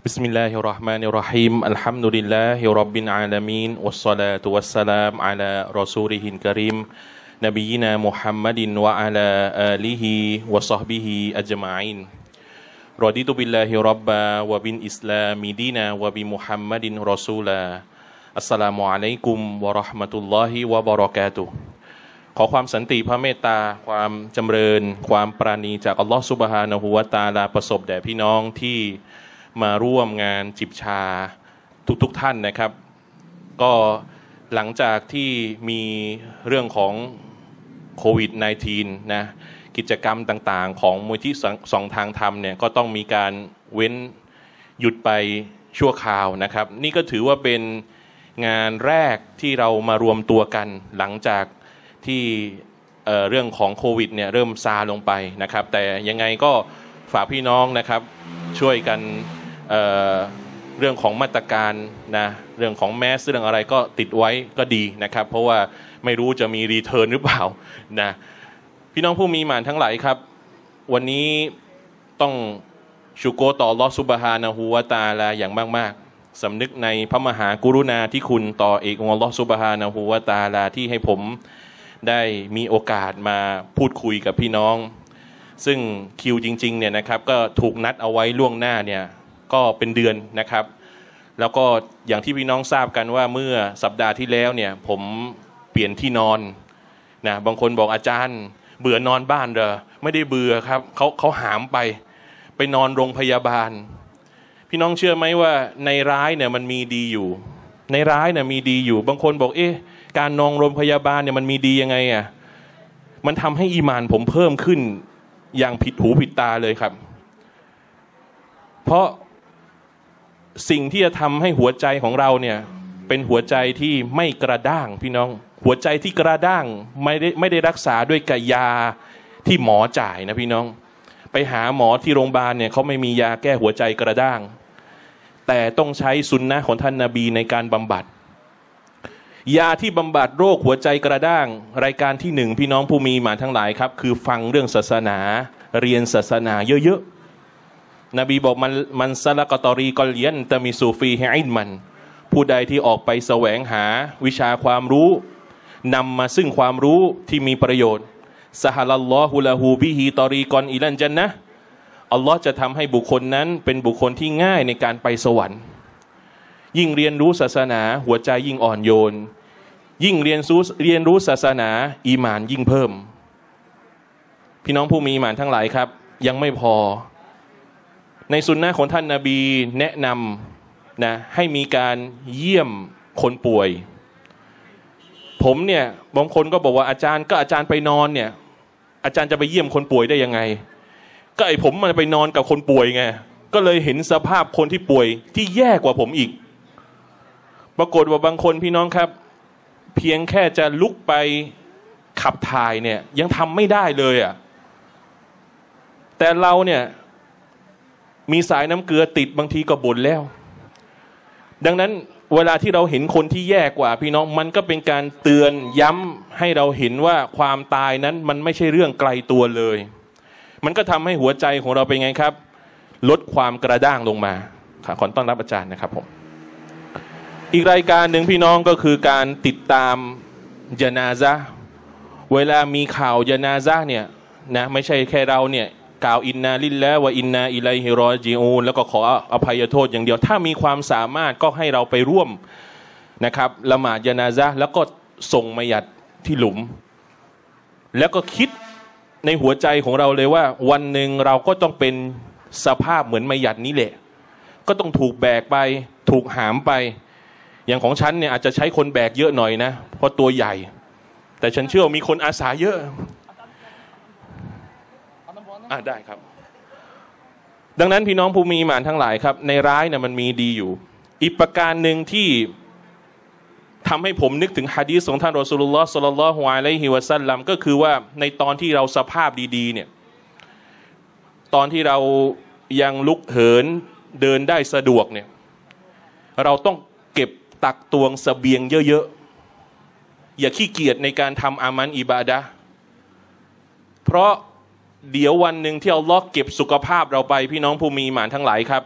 بسم الله الرحمن الرحيم الحمد لله رب العالمين والصلاة والسلام على رسوله الكريم نبينا محمد وعلى آله وصحبه أجمعين رضيت بالله ربا وبالإسلام دينا وبمحمد رسولا السلام عليكم ورحمة الله وبركاتهขอความสันติพระเมตตาความจำเริญความปราณีจากอัลลอฮฺซุบฮานะฮูวะตะอาลาประสบแด่พี่น้องที่มาร่วมงานจิบชาทุกท่านนะครับก็หลังจากที่มีเรื่องของโควิด -19 นะกิจกรรมต่างๆของมูลที่สองทางธรรมเนี่ยก็ต้องมีการเว้นหยุดไปชั่วคราวนะครับนี่ก็ถือว่าเป็นงานแรกที่เรามารวมตัวกันหลังจากที่เรื่องของโควิดเนี่ยเริ่มซาลงไปนะครับแต่ยังไงก็ฝากพี่น้องนะครับช่วยกันเรื่องของมาตรการนะเรื่องของแมสเรื่องอะไรก็ติดไว้ก็ดีนะครับเพราะว่าไม่รู้จะมีรีเทิร์นหรือเปล่านะพี่น้องผู้มีหมานทั้งหลายครับวันนี้ต้องชูโกรต่ออัลเลาะห์ซุบฮานะฮูวะตะอาลาอย่างมากๆสำนึกในพระมหากรุณาธิคุณต่อเอกองค์อัลเลาะห์ซุบฮานะฮูวะตะอาลาที่ให้ผมได้มีโอกาสมาพูดคุยกับพี่น้องซึ่งคิวจริงๆเนี่ยนะครับก็ถูกนัดเอาไว้ล่วงหน้าเนี่ยก็เป็นเดือนนะครับแล้วก็อย่างที่พี่น้องทราบกันว่าเมื่อสัปดาห์ที่แล้วเนี่ยผมเปลี่ยนที่นอนนะบางคนบอกอาจารย์เบื่อนอนบ้านเหรอไม่ได้เบื่อครับเขาหามไปนอนโรงพยาบาลพี่น้องเชื่อไหมว่าในร้ายเนี่ยมันมีดีอยู่ในร้ายเนี่ยมีดีอยู่บางคนบอกการนอนโรงพยาบาลเนี่ยมันมีดียังไงอ่ะมันทำให้อีหม่านผมเพิ่มขึ้นอย่างผิดหูผิดตาเลยครับเพราะสิ่งที่จะทำให้หัวใจของเราเนี่ยเป็นหัวใจที่ไม่กระด้างพี่น้องหัวใจที่กระด้างไม่ได้รักษาด้วยกยาที่หมอจ่ายนะพี่น้องไปหาหมอที่โรงพยาบาลเนี่ยเขาไม่มียาแก้หัวใจกระด้างแต่ต้องใช้สุนนะของท่านนบีในการบำบัดยาที่บำบัดโรคหัวใจกระด้างรายการที่1พี่น้องผู้มีหมานทั้งหลายครับคือฟังเรื่องศาสนาเรียนศาสนาเยอะๆนบีบอกมันซะละกะตอรีกอลยันตะมิซูฟีฮิอิลมันผู้ใดที่ออกไปแสวงหาวิชาความรู้นำมาซึ่งความรู้ที่มีประโยชน์ซะฮะลัลลอฮุละฮูบิฮิตอรีกอนอิลันญันนะห์อัลลอฮ์จะทำให้บุคคลนั้นเป็นบุคคลที่ง่ายในการไปสวรรค์ยิ่งเรียนรู้ศาสนาหัวใจยิ่งอ่อนโยนยิ่งเรียนรู้ศาสนาอีหม่านยิ่งเพิ่มพี่น้องผู้มีอีหม่านทั้งหลายครับยังไม่พอในสุนนะของท่านนบีแนะนำนะให้มีการเยี่ยมคนป่วยผมเนี่ยบางคนก็บอกว่าอาจารย์ไปนอนเนี่ยอาจารย์จะไปเยี่ยมคนป่วยได้ยังไงก็ผมมันไปนอนกับคนป่วยไงก็เลยเห็นสภาพคนที่ป่วยที่แย่กว่าผมอีกปรากฏว่าบางคนพี่น้องครับเพียงแค่จะลุกไปขับถ่ายเนี่ยยังทำไม่ได้เลยอ่ะแต่เราเนี่ยมีสายน้ำเกลือติดบางทีก็บ่นแล้วดังนั้นเวลาที่เราเห็นคนที่แย่กว่าพี่น้องมันก็เป็นการเตือนย้ำให้เราเห็นว่าความตายนั้นมันไม่ใช่เรื่องไกลตัวเลยมันก็ทำให้หัวใจของเราเป็นไงครับลดความกระด้างลงมาขอต้อนรับอาจารย์นะครับผมอีกรายการหนึ่งพี่น้องก็คือการติดตามญะนาซะห์เวลามีข่าวญะนาซะห์เนี่ยนะไม่ใช่แค่เราเนี่ยกล่าวอินนาลิลลาฮ์วะอินนาอิลัยฮิรอญิอูนแล้วก็ขออภัยโทษอย่างเดียวถ้ามีความสามารถก็ให้เราไปร่วมนะครับละหมาดญะนาซะห์แล้วก็ส่งมัยยิตที่หลุมแล้วก็คิดในหัวใจของเราเลยว่าวันหนึ่งเราก็ต้องเป็นสภาพเหมือนมัยยิตนี้แหละก็ต้องถูกแบกไปถูกหามไปอย่างของฉันเนี่ยอาจจะใช้คนแบกเยอะหน่อยนะเพราะตัวใหญ่แต่ฉันเชื่อว่ามีคนอาสาเยอะได้ครับดังนั้นพี่น้องผู้มีอีหม่านทั้งหลายครับในร้ายเนี่ยมันมีดีอยู่อีกประการหนึ่งที่ทำให้ผมนึกถึงหะดีษของท่านรอซูลุลลอฮ์ ศ็อลลัลลอฮุอะลัยฮิวะซัลลัมก็คือว่าในตอนที่เราสภาพดีๆเนี่ยตอนที่เรายังลุกเหินเดินได้สะดวกเนี่ยเราต้องเก็บตักตวงเสบียงเยอะๆอย่าขี้เกียจในการทำอามันอิบาดะห์เพราะเดี๋ยววันหนึ่งที่อัลเลาะห์เก็บสุขภาพเราไปพี่น้องผู้มีอีหม่านทั้งหลายครับ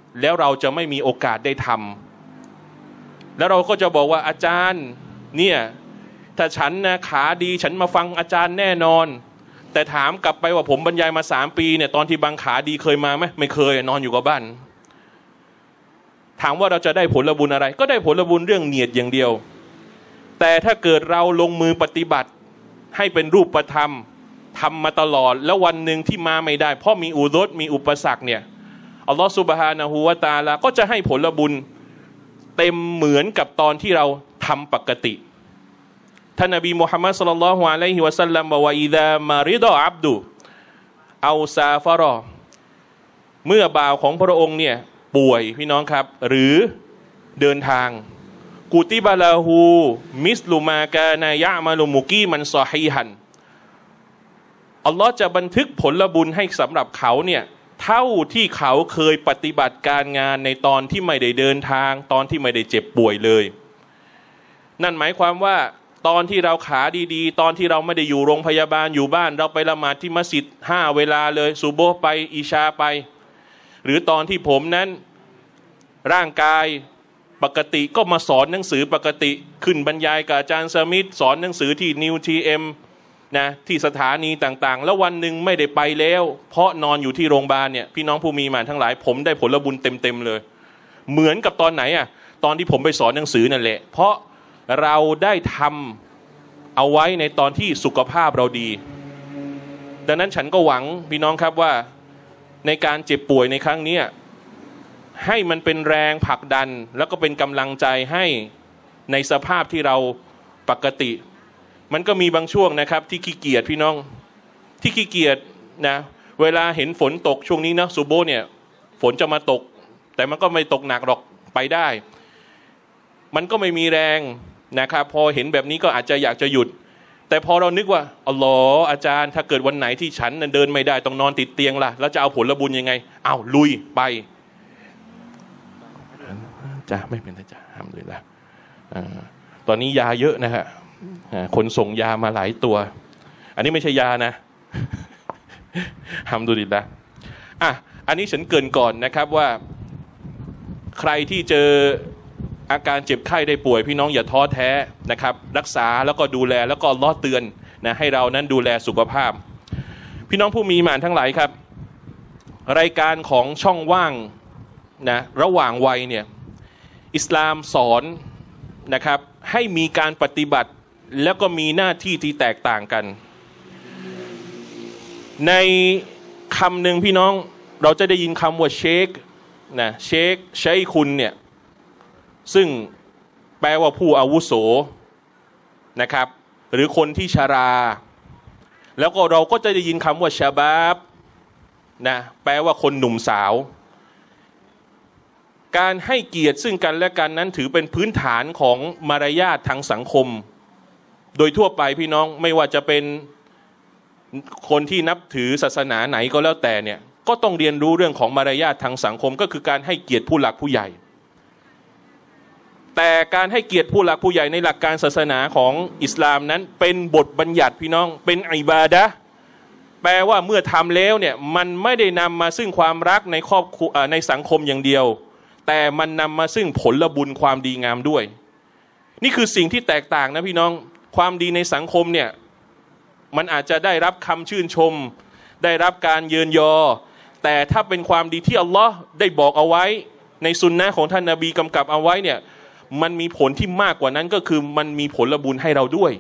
แล้วเราจะไม่มีโอกาสได้ทำแล้วเราก็จะบอกว่าอาจารย์เนี่ยถ้าฉันนะขาดีฉันมาฟังอาจารย์แน่นอนแต่ถามกลับไปว่าผมบรรยายมา3 ปีเนี่ยตอนที่บางขาดีเคยมาไหมไม่เคยนอนอยู่กับบ้านถามว่าเราจะได้ผลบุญอะไรก็ได้ผลบุญเรื่องเนียดอย่างเดียวแต่ถ้าเกิดเราลงมือปฏิบัติให้เป็นรูปธรรมทำมาตลอดแล้ววันหนึ่งที่มาไม่ได้เพราะมีอุดรมีอุปสรรคเนี่ยอัลลอฮฺซุบฮานะฮูวะตะอาลาก็จะให้ผลบุญเต็มเหมือนกับตอนที่เราทำปกติท่านนบีมุฮัมมัดศ็อลลัลลอฮุอะลัยฮิวะซัลลัมบอกว่าอิซามาริดะอับดุเอาซาฟารอเมื่อบ่าวของพระองค์เนี่ยป่วยพี่น้องครับหรือเดินทางกุติบะลาหูมิสลุมากานายะมาลุมุกีมันซอฮีฮันอัลลอฮ์จะบันทึกผลบุญให้สำหรับเขาเนี่ยเท่าที่เขาเคยปฏิบัติการงานในตอนที่ไม่ได้เดินทางตอนที่ไม่ได้เจ็บป่วยเลยนั่นหมายความว่าตอนที่เราขาดีๆตอนที่เราไม่ได้อยู่โรงพยาบาลอยู่บ้านเราไปละหมาดที่มัสยิด5 เวลาเลยซุโบฮ์ไปอิชาไปหรือตอนที่ผมนั้นร่างกายปกติก็มาสอนหนังสือปกติขึ้นบรรยายกับอาจารย์สมิธสอนหนังสือที่นิวทีเอ็มนะที่สถานีต่างๆแล้ววันหนึ่งไม่ได้ไปแล้วเพราะนอนอยู่ที่โรงพยาบาลเนี่ยพี่น้องผู้มีมาทั้งหลายผมได้ผลบุญเต็มๆเลยเหมือนกับตอนไหนอ่ะตอนที่ผมไปสอนหนังสือนั่นแหละเพราะเราได้ทำเอาไว้ในตอนที่สุขภาพเราดีดังนั้นฉันก็หวังพี่น้องครับว่าในการเจ็บป่วยในครั้งนี้ให้มันเป็นแรงผลักดันแล้วก็เป็นกำลังใจให้ในสภาพที่เราปกติมันก็มีบางช่วงนะครับที่ขี้เกียจพี่น้องที่ขี้เกียจนะเวลาเห็นฝนตกช่วงนี้นะซูโบเนี่ยฝนจะมาตกแต่มันก็ไม่ตกหนักหรอกไปได้มันก็ไม่มีแรงนะครับพอเห็นแบบนี้ก็อาจจะอยากจะหยุดแต่พอเรานึกว่าอัลลอฮ์อาจารย์ถ้าเกิดวันไหนที่ฉันเดินไม่ได้ต้องนอนติดเตียงล่ะแล้วจะเอาผลบุญยังไงเอาลุยไปจ้าไม่เป็นไรจ้าทำเลยละตอนนี้ยาเยอะนะฮะคนส่งยามาหลายตัวอันนี้ไม่ใช่ยานะทำดูดีละอันนี้ฉันเกริ่นก่อนนะครับว่าใครที่เจออาการเจ็บไข้ได้ป่วยพี่น้องอย่าท้อแท้นะครับรักษาแล้วก็ดูแลแล้วก็ล้อเตือนนะให้เรานั้นดูแลสุขภาพพี่น้องผู้มีหมานทั้งหลายครับรายการของช่องว่างนะระหว่างวัยเนี่ยอิสลามสอนนะครับให้มีการปฏิบัติแล้วก็มีหน้าที่ที่แตกต่างกันในคำหนึ่งพี่น้องเราจะได้ยินคำว่าเชคนะเชคใช้คุณเนี่ยซึ่งแปลว่าผู้อาวุโสนะครับหรือคนที่ชราแล้วก็เราก็จะได้ยินคำว่าชาบาบนะแปลว่าคนหนุ่มสาวการให้เกียรติซึ่งกันและกันนั้นถือเป็นพื้นฐานของมารยาททางสังคมโดยทั่วไปพี่น้องไม่ว่าจะเป็นคนที่นับถือศาสนาไหนก็แล้วแต่เนี่ยก็ต้องเรียนรู้เรื่องของมารยาททางสังคมก็คือการให้เกียรติผู้หลักผู้ใหญ่แต่การให้เกียรติผู้หลักผู้ใหญ่ในหลักการศาสนาของอิสลามนั้นเป็นบทบัญญัติพี่น้องเป็นอิบาดะห์แปลว่าเมื่อทำแล้วเนี่ยมันไม่ได้นำมาซึ่งความรักในครอบครัวในสังคมอย่างเดียวแต่มันนำมาซึ่งผลบุญความดีงามด้วยนี่คือสิ่งที่แตกต่างนะพี่น้องความดีในสังคมเนี่ยมันอาจจะได้รับคำชื่นชมได้รับการเยินยอแต่ถ้าเป็นความดีที่อัลลอฮ์ได้บอกเอาไว้ในสุนนะของท่านนบีกำกับเอาไว้เนี่ยมันมีผลที่มากกว่านั้นก็คือมันมีผลบุญให้เราด้วย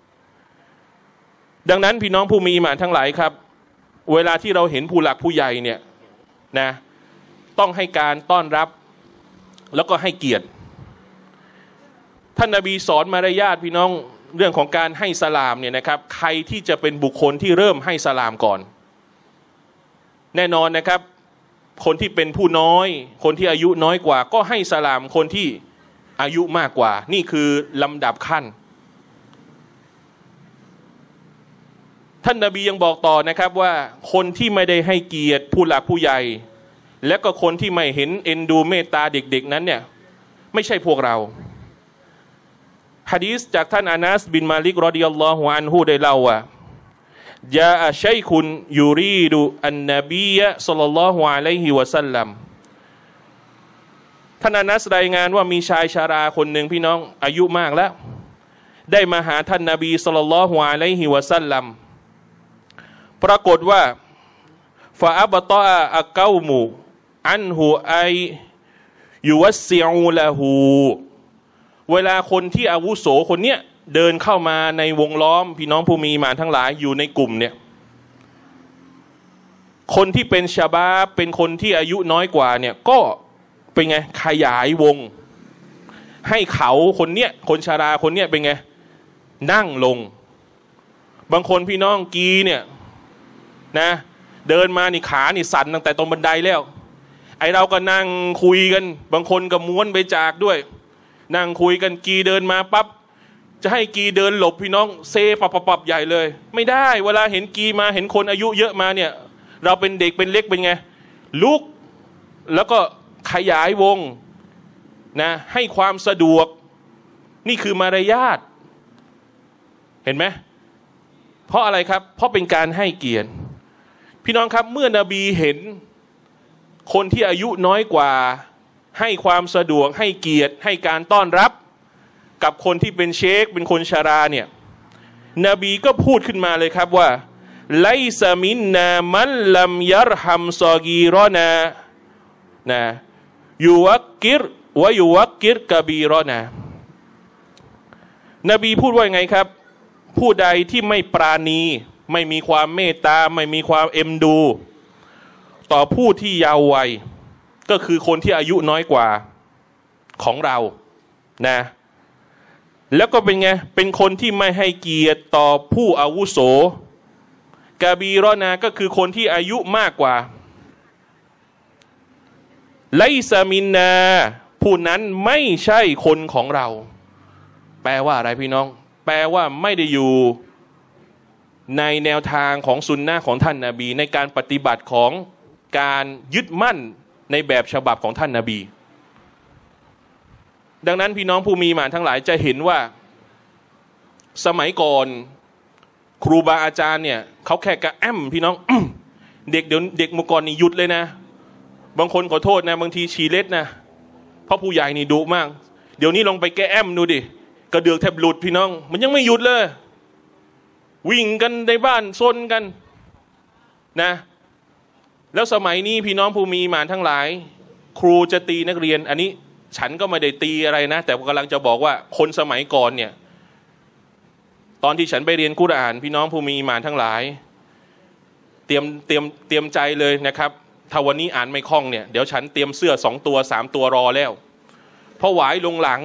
ดังนั้นพี่น้องผู้มีอีหม่านทั้งหลายครับเวลาที่เราเห็นผู้หลักผู้ใหญ่เนี่ยนะต้องให้การต้อนรับแล้วก็ให้เกียรติท่านนบีสอนมารยาทพี่น้องเรื่องของการให้สลามเนี่ยนะครับใครที่จะเป็นบุคคลที่เริ่มให้สลามก่อนแน่นอนนะครับคนที่เป็นผู้น้อยคนที่อายุน้อยกว่าก็ให้สลามคนที่อายุมากกว่านี่คือลำดับขั้นท่านนบียังบอกต่อนะครับว่าคนที่ไม่ได้ให้เกียรติผู้หลักผู้ใหญ่และก็คนที่ไม่เห็นเอ็นดูเมตตาเด็กๆนั้นเนี่ยไม่ใช่พวกเราหะดีษจากท่านอานัสบินมาลิกรอฎิยัลลอฮุอันฮุได้เล่าว่าญาอะชัยคุนยูรีดุอันนบียะศ็อลลัลลอฮุอะลัยฮิวะซัลลัมท่านอานัสรายงานว่ามีชายชาราคนหนึ่งพี่น้องอายุมากแล้วได้มาหาท่านนบีศ็อลลัลลอฮุอะลัยฮิวะซัลลัมปรากฏว่าฟาอับตออะกอมูอันฮูไอยุวัสซิอูละฮูเวลาคนที่อาวุโสคนเนี้ยเดินเข้ามาในวงล้อมพี่น้องผู้มีอีหม่านทั้งหลายอยู่ในกลุ่มเนี่ยคนที่เป็นชะบาบเป็นคนที่อายุน้อยกว่าเนี่ยก็เป็นไงขยายวงให้เขาคนเนี้ยคนชาราคนเนี้ยเป็นไงนั่งลงบางคนพี่น้องกีเนี่ยนะเดินมานี่ขานี่สั่นตั้งแต่ตรงบันไดแล้วไอเราก็นั่งคุยกันบางคนก็ม้วนไปจากด้วยนั่งคุยกันกีเดินมาปั๊บจะให้กีเดินหลบพี่น้องเซปับใหญ่เลยไม่ได้เวลาเห็นกีมาเห็นคนอายุเยอะมาเนี่ยเราเป็นเด็กเป็นเล็กเป็นไงลุกแล้วก็ขยายวงนะให้ความสะดวกนี่คือมารยาทเห็นไหมเพราะอะไรครับเพราะเป็นการให้เกียรติพี่น้องครับเมื่อนบีเห็นคนที่อายุน้อยกว่าให้ความสะดวกให้เกียรติให้การต้อนรับกับคนที่เป็นเชคเป็นคนชาราเนี่ยนบีก็พูดขึ้นมาเลยครับว่าไลซามินนามันลัมยัรฮัมซอกีรอนานะยูวักกิรวะยูวักกิรกะบีรอนะนบีพูดว่าไงครับผู้ใดที่ไม่ปราณีไม่มีความเมตตาไม่มีความเอ็มดูต่อผู้ที่เยาว์วัยก็คือคนที่อายุน้อยกว่าของเรานะแล้วก็เป็นไงเป็นคนที่ไม่ให้เกียรติต่อผู้อาวุโสกะบีรอนะก็คือคนที่อายุมากกว่าไลซามินนาผู้นั้นไม่ใช่คนของเราแปลว่าอะไรพี่น้องแปลว่าไม่ได้อยู่ในแนวทางของซุนนะห์ของท่านนบีในการปฏิบัติของการยึดมั่นในแบบฉบับของท่านนบีดังนั้นพี่น้องผู้มีหมานทั้งหลายจะเห็นว่าสมัยก่อนครูบาอาจารย์เนี่ยเขาแค่กระแอมพี่น้อง เด็กเดี๋ยวเด็กเมื่อก่อนนี่หยุดเลยนะบางคนขอโทษนะบางทีชีเล็ดนะเพราะผู้ใหญ่นี่ดุมากเดี๋ยวนี้ลองไปแก้แอมดูดิกระเดือกแทบหลุดพี่น้องมันยังไม่หยุดเลยวิ่งกันในบ้านซนกันนะแล้วสมัยนี้พี่น้องผู้มีหมานทั้งหลายครูจะตีนักเรียนอันนี้ฉันก็ไม่ได้ตีอะไรนะแต่กำลังจะบอกว่าคนสมัยก่อนเนี่ยตอนที่ฉันไปเรียนกุรอานพี่น้องผู้มีหมานทั้งหลายเตรียมใจเลยนะครับถ้าวันนี้อ่านไม่คล่องเนี่ยเดี๋ยวฉันเตรียมเสื้อ2 ตัว3 ตัวรอแล้วเพราะหวายลงหลัง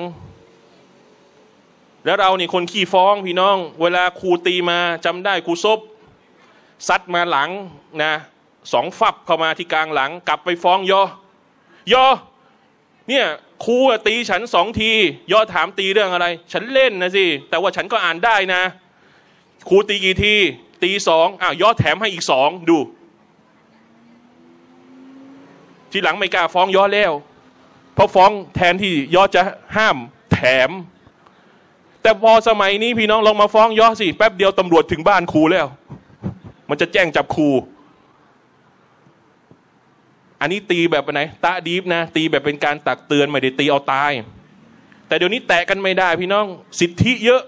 แล้วเรานี่คนขี้ฟ้องพี่น้องเวลาครูตีมาจำได้ครูซบซัดมาหลังนะ2 ฟับเข้ามาที่กลางหลังกลับไปฟ้องยเนี่ยครูตีฉัน2 ทียถามตีเรื่องอะไรฉันเล่นนะสิแต่ว่าฉันก็อ่านได้นะครูตีกี่ทีตี2ยแถมให้อีก2ดูทีหลังไม่กล้าฟ้องแล้วเพราะฟ้องแทนที่จะห้ามแถมแต่พอสมัยนี้พี่น้องลองมาฟ้องสิแป๊บเดียวตำรวจถึงบ้านครูแล้วมันจะแจ้งจับครูอันนี้ตีแบบไหนตะดีฟนะตีแบบเป็นการตักเตือนไม่ได้ตีเอาตายแต่เดี๋ยวนี้แตะกันไม่ได้พี่น้องสิทธิเยอะ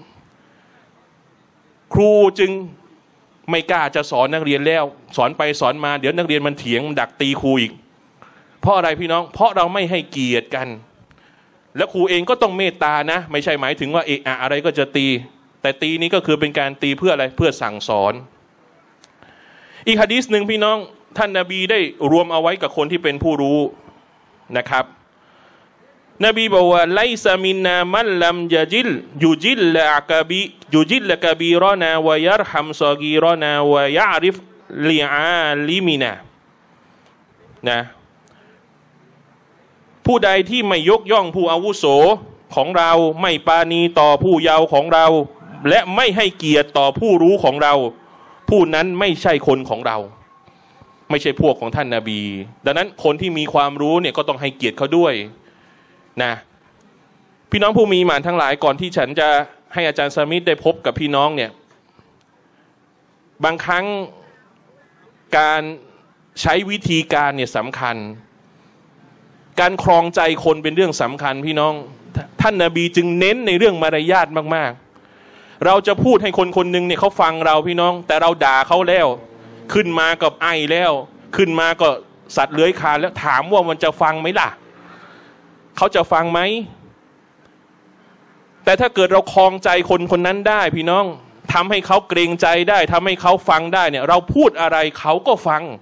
ครูจึงไม่กล้าจะสอนนักเรียนแล้วสอนไปสอนมาเดี๋ยวนักเรียนมันเถียงดักตีครูอีกเพราะอะไรพี่น้องเพราะเราไม่ให้เกียรติกันแล้วครูเองก็ต้องเมตตานะไม่ใช่หมายถึงว่าอะไรก็จะตีแต่ตีนี้ก็คือเป็นการตีเพื่ออะไรเพื่อสั่งสอนอีกหะดีษหนึ่งพี่น้องท่านนบีได้รวมเอาไว้กับคนที่เป็นผู้รู้นะครับนบีบอกว่าไลซามินนามันลัมยูจิลละกะบีรอนาวะยัรฮัมซอกีรอนาวะยะริฟลิอาลิมินานะผู้ใดที่ไม่ยกย่องผู้อาวุโสของเราไม่ปราณีต่อผู้เยาว์ของเราและไม่ให้เกียรติต่อผู้รู้ของเราผู้นั้นไม่ใช่คนของเราไม่ใช่พวกของท่านนบีดังนั้นคนที่มีความรู้เนี่ยก็ต้องให้เกียรติเขาด้วยนะพี่น้องผู้มีหมานทั้งหลายก่อนที่ฉันจะให้อาจารย์สมิธได้พบกับพี่น้องเนี่ยบางครั้งการใช้วิธีการเนี่ยสำคัญการครองใจคนเป็นเรื่องสำคัญพี่น้องท่านนบีจึงเน้นในเรื่องมารยาทมากๆเราจะพูดให้คนคนหนึ่งเนี่ยเขาฟังเราพี่น้องแต่เราด่าเขาแล้วขึ้นมากับไอแล้วขึ้นมาก็สัตว์เลื้อยคลานแล้วถามว่ามันจะฟังไหมล่ะเขาจะฟังไหมแต่ถ้าเกิดเราครองใจคนคนนั้นได้พี่น้องทำให้เขาเกรงใจได้ทำให้เขาฟังได้เนี่ยเราพูดอะไรเขาก็ฟัง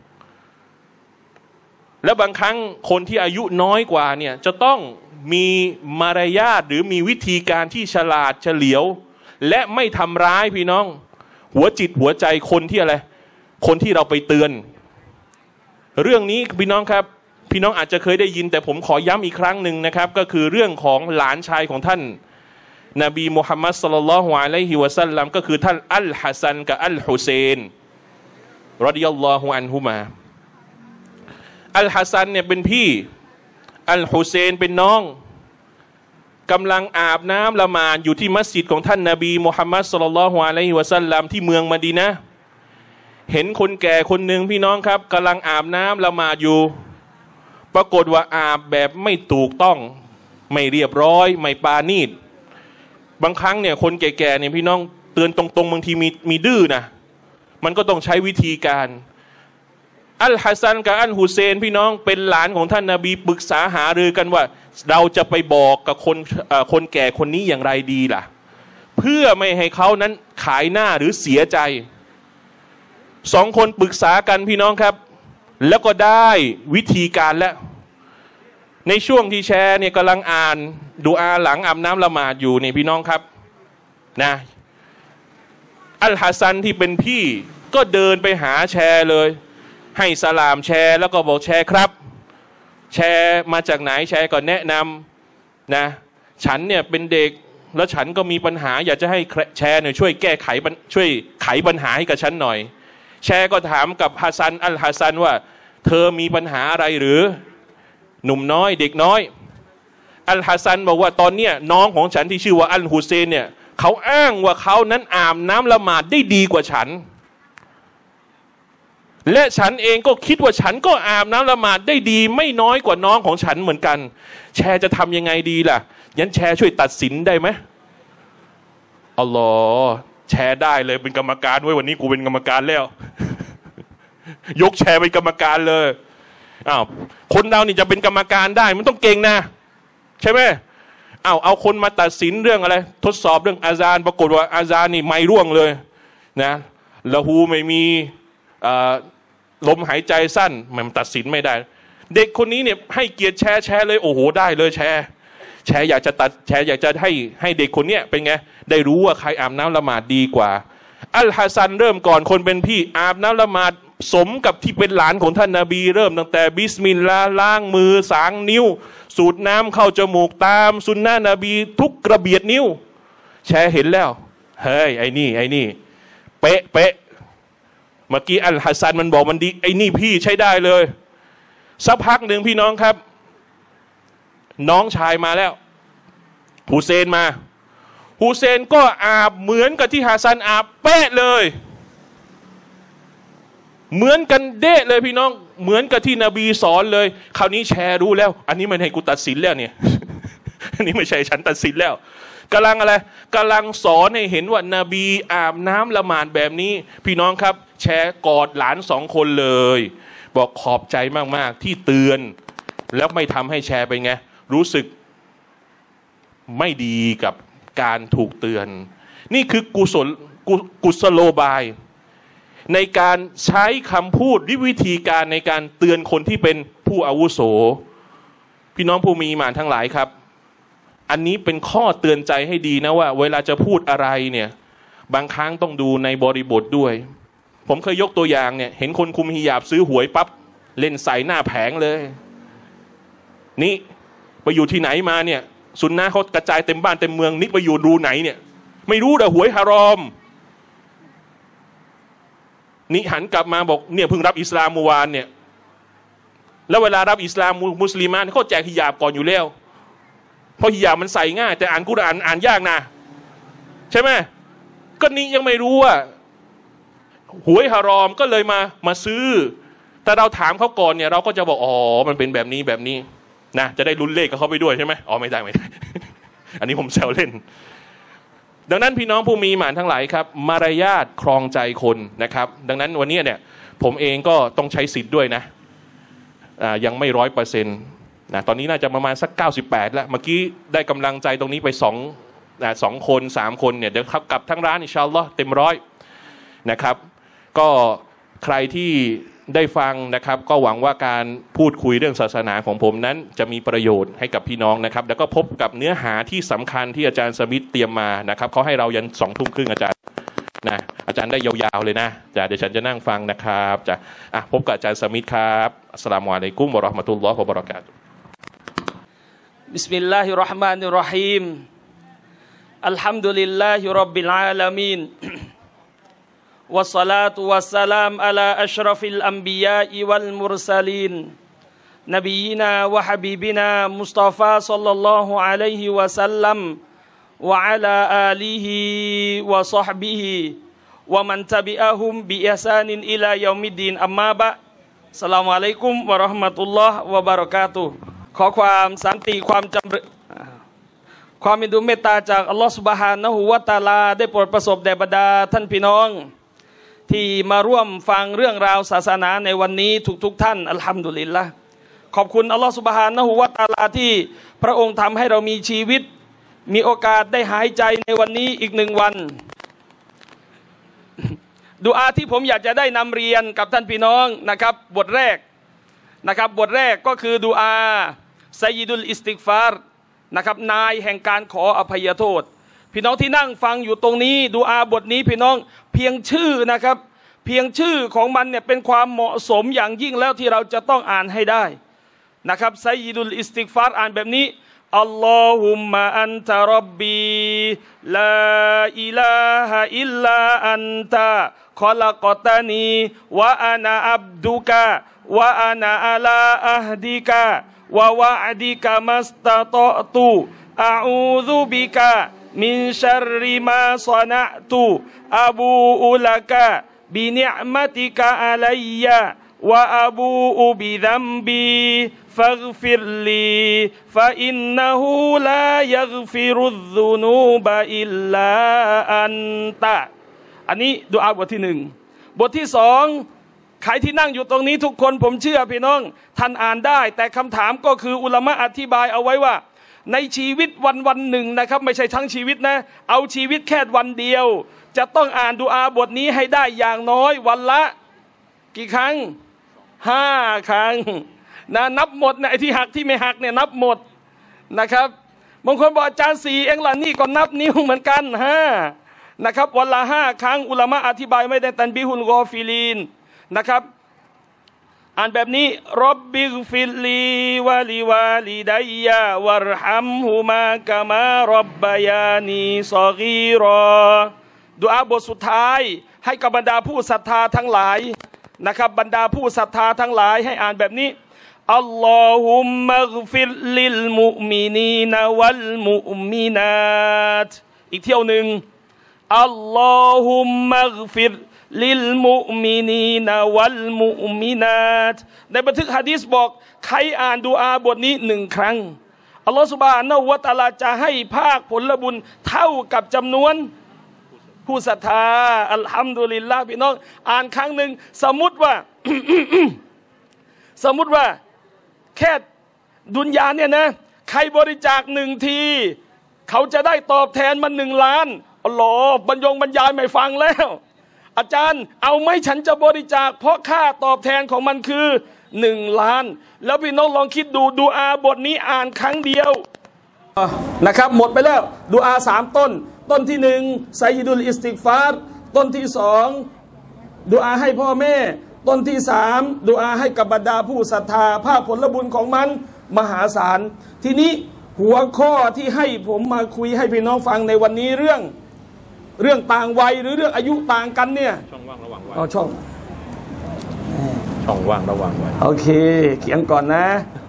แล้วบางครั้งคนที่อายุน้อยกว่าเนี่ยจะต้องมีมารยาทหรือมีวิธีการที่ฉลาดเฉลียวและไม่ทำร้ายพี่น้องหัวจิตหัวใจคนที่อะไรคนที่เราไปเตือนเรื่องนี้พี่น้องครับพี่น้องอาจจะเคยได้ยินแต่ผมขอย้ำอีกครั้งหนึ่งนะครับก็คือเรื่องของหลานชายของท่านนบีมุฮัมมัดศ็อลลัลลอฮุอะลัยฮิวะซัลลัมก็คือท่านอัลฮัสซันกับอัลฮุเซนรอฎิยัลลอฮุอันฮุมาอัลฮัสซันเนี่ยเป็นพี่อัลฮุเซนเป็นน้องกำลังอาบน้ำละหมาดอยู่ที่มัสยิดของท่านนบีมุฮัมมัดศ็อลลัลลอฮุอะลัยฮิวะซัลลัมที่เมืองมะดีนะห์เห็นคนแก่คนหนึ่งพี่น้องครับกำลังอาบน้ำละหมาดอยู่ปรากฏว่าอาบแบบไม่ถูกต้องไม่เรียบร้อยไม่ปานีตบางครั้งเนี่ยคนแก่ๆเนี่ยพี่น้องเตือนตรงๆบางทีมีดื้อนะมันก็ต้องใช้วิธีการอัลฮัสซันกับอัลฮุเซนพี่น้องเป็นหลานของท่านนบีปรึกษาหารือกันว่าเราจะไปบอกกับคนแก่คนนี้อย่างไรดีล่ะเพื่อไม่ให้เขานั้นขายหน้าหรือเสียใจสองคนปรึกษากันพี่น้องครับแล้วก็ได้วิธีการแล้วในช่วงที่แชร์เนี่ยกำลังอ่านดูอาหลังอาบน้ำละหมาดอยู่นี่พี่น้องครับนะอัลฮัสซันที่เป็นพี่ก็เดินไปหาแชร์เลยให้สลามแชร์แล้วก็บอกแชร์ครับแชร์มาจากไหนแชร์ก็แนะนำนะฉันเนี่ยเป็นเด็กแล้วฉันก็มีปัญหาอยากจะให้แชร์เนี่ยช่วยแก้ไขช่วยไขปัญหาให้กับฉันหน่อยแชร์ก็ถามกับฮัสซันอัลฮัสซันว่าเธอมีปัญหาอะไรหรือหนุ่มน้อยเด็กน้อยอัลฮัสซันบอกว่าตอนเนี้ยน้องของฉันที่ชื่อว่าอัลฮุเซนเนี่ยเขาอ้างว่าเขานั้นอาบน้ำละหมาดได้ดีกว่าฉันและฉันเองก็คิดว่าฉันก็อาบน้ำละหมาดได้ดีไม่น้อยกว่าน้องของฉันเหมือนกันแชร์จะทำยังไงดีล่ะงั้นแชร์ช่วยตัดสินได้ไหมอัลลอฮ์แชร์ได้เลยเป็นกรรมการไว้วันนี้กูเป็นกรรมการแล้ว ยกแชร์เป็นกรรมการเลยอ้าวคนเรานี่จะเป็นกรรมการได้มันต้องเก่งนะใช่ไหมเอาคนมาตัดสินเรื่องอะไรทดสอบเรื่องอาซานปรากฏว่าอาซานนี่ไม่ร่วงเลยนะละหูไม่มีลมหายใจสั้นมันตัดสินไม่ได้เด็กคนนี้เนี่ยให้เกียรติแชร์เลยโอ้โหได้เลยแชร์อยากจะตัดแชร์อยากจะให้เด็กคนเนี้ยเป็นไงได้รู้ว่าใครอาบน้ำละหมาดดีกว่าอัลฮัสซันเริ่มก่อนคนเป็นพี่อาบน้ำละหมาดสมกับที่เป็นหลานของท่านนบีเริ่มตั้งแต่บิสมิลลาห์ล้างมือสางนิ้วสูดน้ำเข้าจมูกตามสุนนะนบีทุกกระเบียดนิ้วแชร์เห็นแล้วเฮ้ยไอ้นี่เป๊ะเมื่อกี้อัลฮัสซันมันบอกมันดีไอ้นี่พี่ใช้ได้เลยสักพักหนึ่งพี่น้องครับน้องชายมาแล้วฮุเซนมาฮุเซนก็อาบเหมือนกับที่ฮัสซันอาบเป๊ะเลยเหมือนกันเด๊ะเลยพี่น้องเหมือนกับที่นบีสอนเลยคราวนี้แชร์รู้แล้วอันนี้มันให้กูตัดสินแล้วเนี่ย อันนี้ไม่ใช่ฉันตัดสินแล้วกำลังอะไรกำลังสอนให้เห็นว่านบีอาบน้ำละหมาดแบบนี้พี่น้องครับแชร์กอดหลานสองคนเลยบอกขอบใจมากๆที่เตือนแล้วไม่ทำให้แชร์ไปไงรู้สึกไม่ดีกับการถูกเตือนนี่คือกุศโลบายในการใช้คำพูดวิธีการในการเตือนคนที่เป็นผู้อาวุโสพี่น้องผู้มีอีหม่านทั้งหลายครับอันนี้เป็นข้อเตือนใจให้ดีนะว่าเวลาจะพูดอะไรเนี่ยบางครั้งต้องดูในบริบทด้วยผมเคยยกตัวอย่างเนี่ยเห็นคนคุมฮิญาบซื้อหวยปั๊บเล่นใส่หน้าแผงเลยนี่ไปอยู่ที่ไหนมาเนี่ยซุนนะห์เขากระจายเต็มบ้านเต็มเมืองนี่ไปอยู่รูไหนเนี่ยไม่รู้แต่หวยฮารอมนี่หันกลับมาบอกเนี่ยเพิ่งรับอิสลามเมื่อวานเนี่ยแล้วเวลารับอิสลามมุสลิมานเขาแจกฮิญาบก่อนอยู่แล้วเพราะฮิญาบมันใส่ง่ายแต่อ่านกุรอานอ่านยากนะใช่ไหมก็นี่ยังไม่รู้ว่าหวยฮารอมก็เลยมาซื้อแต่เราถามเขาก่อนเนี่ยเราก็จะบอกอ๋อมันเป็นแบบนี้นะจะได้ลุ้นเลขกับเขาไปด้วยใช่ไหมอ๋อไม่ได้ อันนี้ผมแซวเล่นดังนั้นพี่น้องผู้มีหมานทั้งหลายครับมารยาทครองใจคนนะครับดังนั้นวันนี้เนี่ยผมเองก็ต้องใช้สิทธิ์ด้วยนะยังไม่100%นะตอนนี้น่าจะประมาณสัก98แล้วเมื่อกี้ได้กำลังใจตรงนี้ไป2 คน3 คนเนี่ยเดี๋ยวกลับทั้งร้านอินชาอัลลอฮ์เต็ม100นะครับก็ใครที่ได้ฟังนะครับก็หวังว่าการพูดคุยเรื่องศาสนาของผมนั้นจะมีประโยชน์ให้กับพี่น้องนะครับแล้วก็พบกับเนื้อหาที่สำคัญที่อาจารย์สมิธเตรียมมานะครับเขาให้เรายัน20:30อาจารย์นะอาจารย์ได้ยาวๆเลยนะเดี๋ยวฉันจะนั่งฟังนะครับจะพบกับอาจารย์สมิธครับอัสสลามุอะลัยกุมวะเราะห์มะตุลลอฮ์วะบะเราะกาตุฮ์บิสมิลลาฮิรเราะห์มานิรเราะฮีมอัลฮัมดุลิลลาฮิร็อบบิลอาลามีนوالصلاة والسلام على أشرف الأنبياء والمرسلين نبينا وحبيبنا مصطفى صلى الله عليه وسلم وعلى آله وصحبه ومن تبعهم بإحسان إلى يوم الدين أما بعد السلام عليكم ورحمة الله وبركاته ขอความสันติความเมตตาเมตตาจากอัลลอฮฺซุบฮานะฮูวะตะอาลาได้โปรดประสบแด่บรรดาท่านพี่น้องที่มาร่วมฟังเรื่องราวศาสนาในวันนี้ทุกท่านอัลฮัมดุลิลละห์ขอบคุณอัลลอฮฺซุบฮานะฮูวะตะอาลาที่พระองค์ทำให้เรามีชีวิตมีโอกาสได้หายใจในวันนี้อีก1 วันดุอาที่ผมอยากจะได้นำเรียนกับท่านพี่น้องนะครับบทแรกก็คือดุอาไซยิดุลอิสติฆฟารนะครับนายแห่งการขออภัยโทษพี่น้องที่นั่งฟังอยู่ตรงนี้ดุอาบทนี้พี่น้องเพียงชื่อนะครับเพียงชื่อของมันเนี่ยเป็นความเหมาะสมอย่างยิ่งแล้วที่เราจะต้องอ่านให้ได้นะครับไซยิดุลอิสติฆฟารอ่านแบบนี้อัลลอฮุมมะอันตะร็อบบีลาอิลาฮะอิลลาอันตะคอลักตานีวะอานะอับดุกะวะอานะอะลาอะฮดิกะวะวะอดิกะมัสตะตอตุอะอูซุบิกะมินชัรริมาซอนะตุอะบูอุละกะบินิอ์มะติกะอะลัยยะวะอะบูอุบิซัมบีฟัฆฟิรลีฟะอินนะฮูลายัฆฟิรุซซุนูบะอิลลาอันตะอันนี้ดุอาบทที่1บทที่2ใครที่นั่งอยู่ตรงนี้ทุกคนผมเชื่อพี่น้องท่านอ่านได้แต่คำถามก็คืออุลามะอธิบายเอาไว้ว่าในชีวิตวันหนึ่งนะครับไม่ใช่ทั้งชีวิตนะเอาชีวิตแค่วันเดียวจะต้องอ่านดุอาบทนี้ให้ได้อย่างน้อยวันละกี่ครั้ง5 ครั้งนะนับหมดนะไอ้ที่หักที่ไม่หักเนี่ยนับหมดนะครับบางคนบอกอาจารย์4เองล่ะนี่ก็นับนิ้วเหมือนกัน5นะครับวันละ5 ครั้งอุลามะอธิบายไม่ได้ตันบิฮุลกอฟิลีนนะครับอ่านแบบนี้ร็อบบิฆฟิรลีวะลิวาลิดัยยะวัรฮัมฮุมากะมาร็อบบะยานีศอกีรอดุอาบทสุดท้ายให้กับบรรดาผู้ศรัทธาทั้งหลายนะครับบรรดาผู้ศรัทธาทั้งหลายให้อ่านแบบนี้อัลลอฮุมมะฆฟิรลิลมุมินีนวัลมุมินาตอีกเที่ยวหนึ่งอัลลอฮุมมะฆฟิรลิลมุมินีนวัลมุมินาตในบันทึกหะดีษบอกใครอ่านดุอาบทนี้1 ครั้งอัลลอฮฺซุบฮานะฮูวะตะอาลาจะให้ภาคผลบุญเท่ากับจำนวนผู้ศรัทธาอัลฮัมดุลิลลาห์พี่น้องอ่านครั้งหนึ่งสมมุติว่า แค่ดุนยาเนี่ยนะใครบริจาค1 ทีเขาจะได้ตอบแทนมัน1 ล้านอัลลอฮ์บรรยายไม่ฟังแล้วอาจารย์เอาไหมฉันจะบริจาคเพราะค่าตอบแทนของมันคือ1 ล้านแล้วพี่น้องลองคิดดูดุอาบทนี้อ่านครั้งเดียวนะครับหมดไปแล้วดุอา3 ต้นที่1ไซยิดุลอิสติฆฟารต้นที่2ดุอาให้พ่อแม่ต้นที่3ดุอาให้กับบรรดาผู้ศรัทธาภาคผลบุญของมันมหาศาลทีนี้หัวข้อที่ให้ผมมาคุยให้พี่น้องฟังในวันนี้เรื่องต่างวัยหรือเรื่องอายุต่างกันเนี่ยช่องว่างระหว่างวัยช่องว่างระหว่างวัยโอเคเขียนก่อนนะ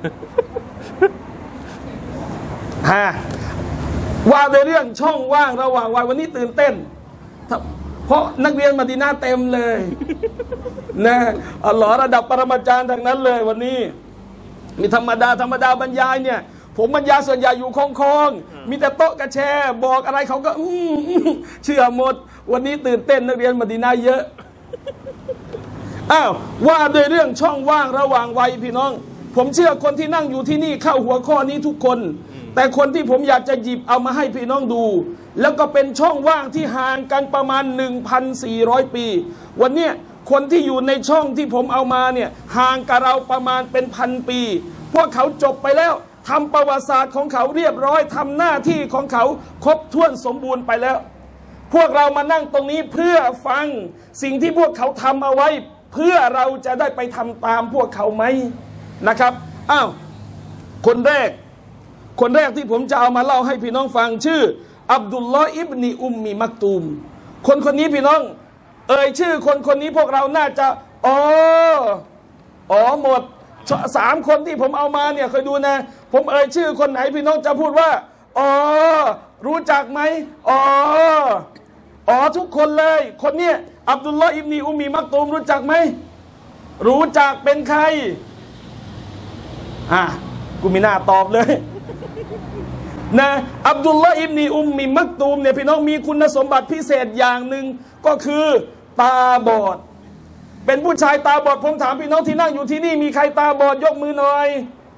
ว่าในเรื่องช่องว่างระหว่างวัยวันนี้ตื่นเต้นเพราะนักเรียนมะดีนะห์เต็มเลย นะอัลลอฮ์ระดับปรมาจารย์ทั้งนั้นเลยวันนี้มีธรรมดาบรรยายเนี่ยผมบรรยายส่วนใหญ่อยู่คลองมีแต่โต๊ะกระแชร์บอกอะไรเขาก็เชื่อหมดวันนี้ตื่นเต้นนักเรียนมะดีนะห์เยอะอ้าวว่าโดยเรื่องช่องว่างระหว่างวัยพี่น้องผมเชื่อคนที่นั่งอยู่ที่นี่เข้าหัวข้อนี้ทุกคนแต่คนที่ผมอยากจะหยิบเอามาให้พี่น้องดูแล้วก็เป็นช่องว่างที่ห่างกันประมาณ 1,400 ปีวันนี้คนที่อยู่ในช่องที่ผมเอามาเนี่ยห่างกับเราประมาณเป็นพันปีพวกเขาจบไปแล้วทำประวัติศาสตร์ของเขาเรียบร้อยทำหน้าที่ของเขาครบถ้วนสมบูรณ์ไปแล้วพวกเรามานั่งตรงนี้เพื่อฟังสิ่งที่พวกเขาทำเอาไว้เพื่อเราจะได้ไปทำตามพวกเขาไหมนะครับอ้าวคนแรกที่ผมจะเอามาเล่าให้พี่น้องฟังชื่ออับดุลลอฮ์อิบนีอุมมีมักตูมคนนี้พี่น้องชื่อคนนี้พวกเราน่าจะหมด3 คนที่ผมเอามาเนี่ยเคยดูนะผมชื่อคนไหนพี่น้องจะพูดว่ารู้จักไหมทุกคนเลยคนเนี้ยอับดุลลอฮ์อิบนีอุมมีมักตูมรู้จักไหมรู้จักเป็นใครกูมีหน้าตอบเลยนะอับดุลลอฮ์อิบนีอุมมีมักตูมเนี่ยพี่น้องมีคุณสมบัติพิเศษอย่างหนึ่งก็คือตาบอดเป็นผู้ชายตาบอดผมถามพี่น้องที่นั่งอยู่ที่นี่มีใครตาบอดยกมือหน่อย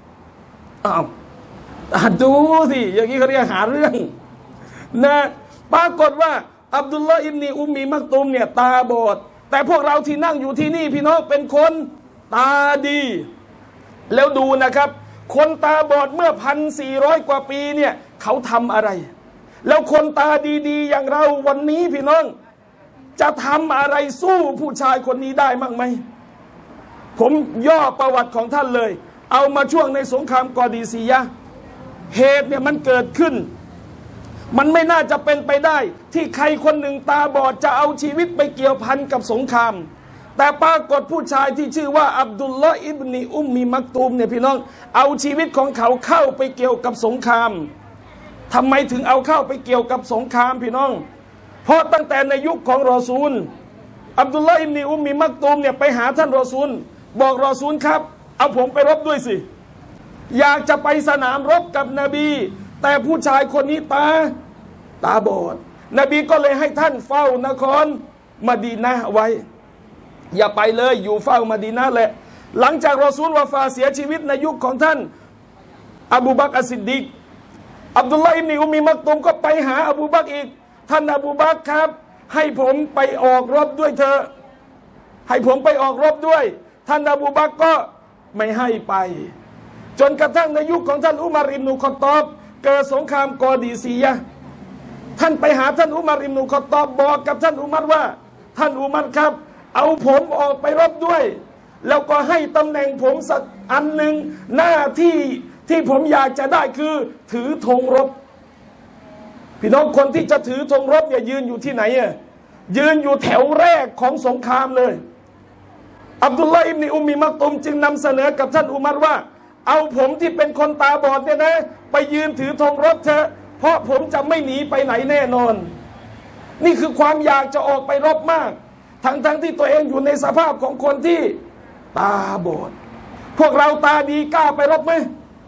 ดูสิอย่างนี้เขาเรียกหาเรื่องนะปรากฏว่าอับดุลลอฮ์อิบนีอุมมีมักตูมเนี่ยตาบอดแต่พวกเราที่นั่งอยู่ที่นี่พี่น้องเป็นคนตาดีแล้วดูนะครับคนตาบอดเมื่อ 1,400 กว่าปีเนี่ยเขาทำอะไรแล้วคนตาดีๆอย่างเราวันนี้พี่น้องจะทำอะไรสู้ผู้ชายคนนี้ได้มั่งไหมผมย่อประวัติของท่านเลยเอามาช่วงในสงครามกอดีซียะห์เหตุเนี่ยมันเกิดขึ้นมันไม่น่าจะเป็นไปได้ที่ใครคนหนึ่งตาบอดจะเอาชีวิตไปเกี่ยวพันกับสงครามแต่ปรากฏผู้ชายที่ชื่อว่าอับดุลลอฮ์อิบนีอุมมีมักตูมเนี่ยพี่น้องเอาชีวิตของเขาเข้าไปเกี่ยวกับสงครามทำไมถึงเอาเข้าไปเกี่ยวกับสงครามพี่น้องเพราะตั้งแต่ในยุคของรอซูลอับดุลลอฮ์อิบนีอุมมีมักตูมเนี่ยไปหาท่านรอซูลบอกรอซูลครับเอาผมไปรบด้วยสิอยากจะไปสนามรบกับนบีแต่ผู้ชายคนนี้ตาบอดนบีก็เลยให้ท่านเฝ้านครมะดีนะห์ไว้อย่าไปเลยอยู่เฝ้ามะดีนะห์แหละหลังจากรอซูลวะฟาเสียชีวิตในยุคของท่านอบูบักรอัสซิดดีกอับดุลลอฮ์อิบนีอุมมีมักตูมก็ไปหาอบูบักรอีกท่านอบูบักรครับให้ผมไปออกรบด้วยเถอะให้ผมไปออกรบด้วยท่านอบูบักรก็ไม่ให้ไปจนกระทั่งในยุคของท่านอุมัรอิบนุคอฏฏอบเกิดสงครามกอดีซียะห์ท่านไปหาท่านอุมัรอิบนุคอฏฏอบบอกกับท่านอุมัรว่าท่านอุมัรครับเอาผมออกไปรบด้วยแล้วก็ให้ตำแหน่งผมสักอันหนึ่งหน้าที่ผมอยากจะได้คือถือธงรบพี่น้องคนที่จะถือธงรบเนี่ยยืนอยู่ที่ไหนยืนอยู่แถวแรกของสงครามเลยอับดุลลอฮ์อิบนีอุมมีมักตูมจึงนำเสนอกับท่านอุมัรว่าเอาผมที่เป็นคนตาบอดเนี่ยนะไปยืนถือธงรบเถอะเพราะผมจะไม่หนีไปไหนแน่นอนนี่คือความอยากจะออกไปรบมากทั้งที่ตัวเองอยู่ในสภาพของคนที่ตาบอดพวกเราตาดีกล้าไปรบไหม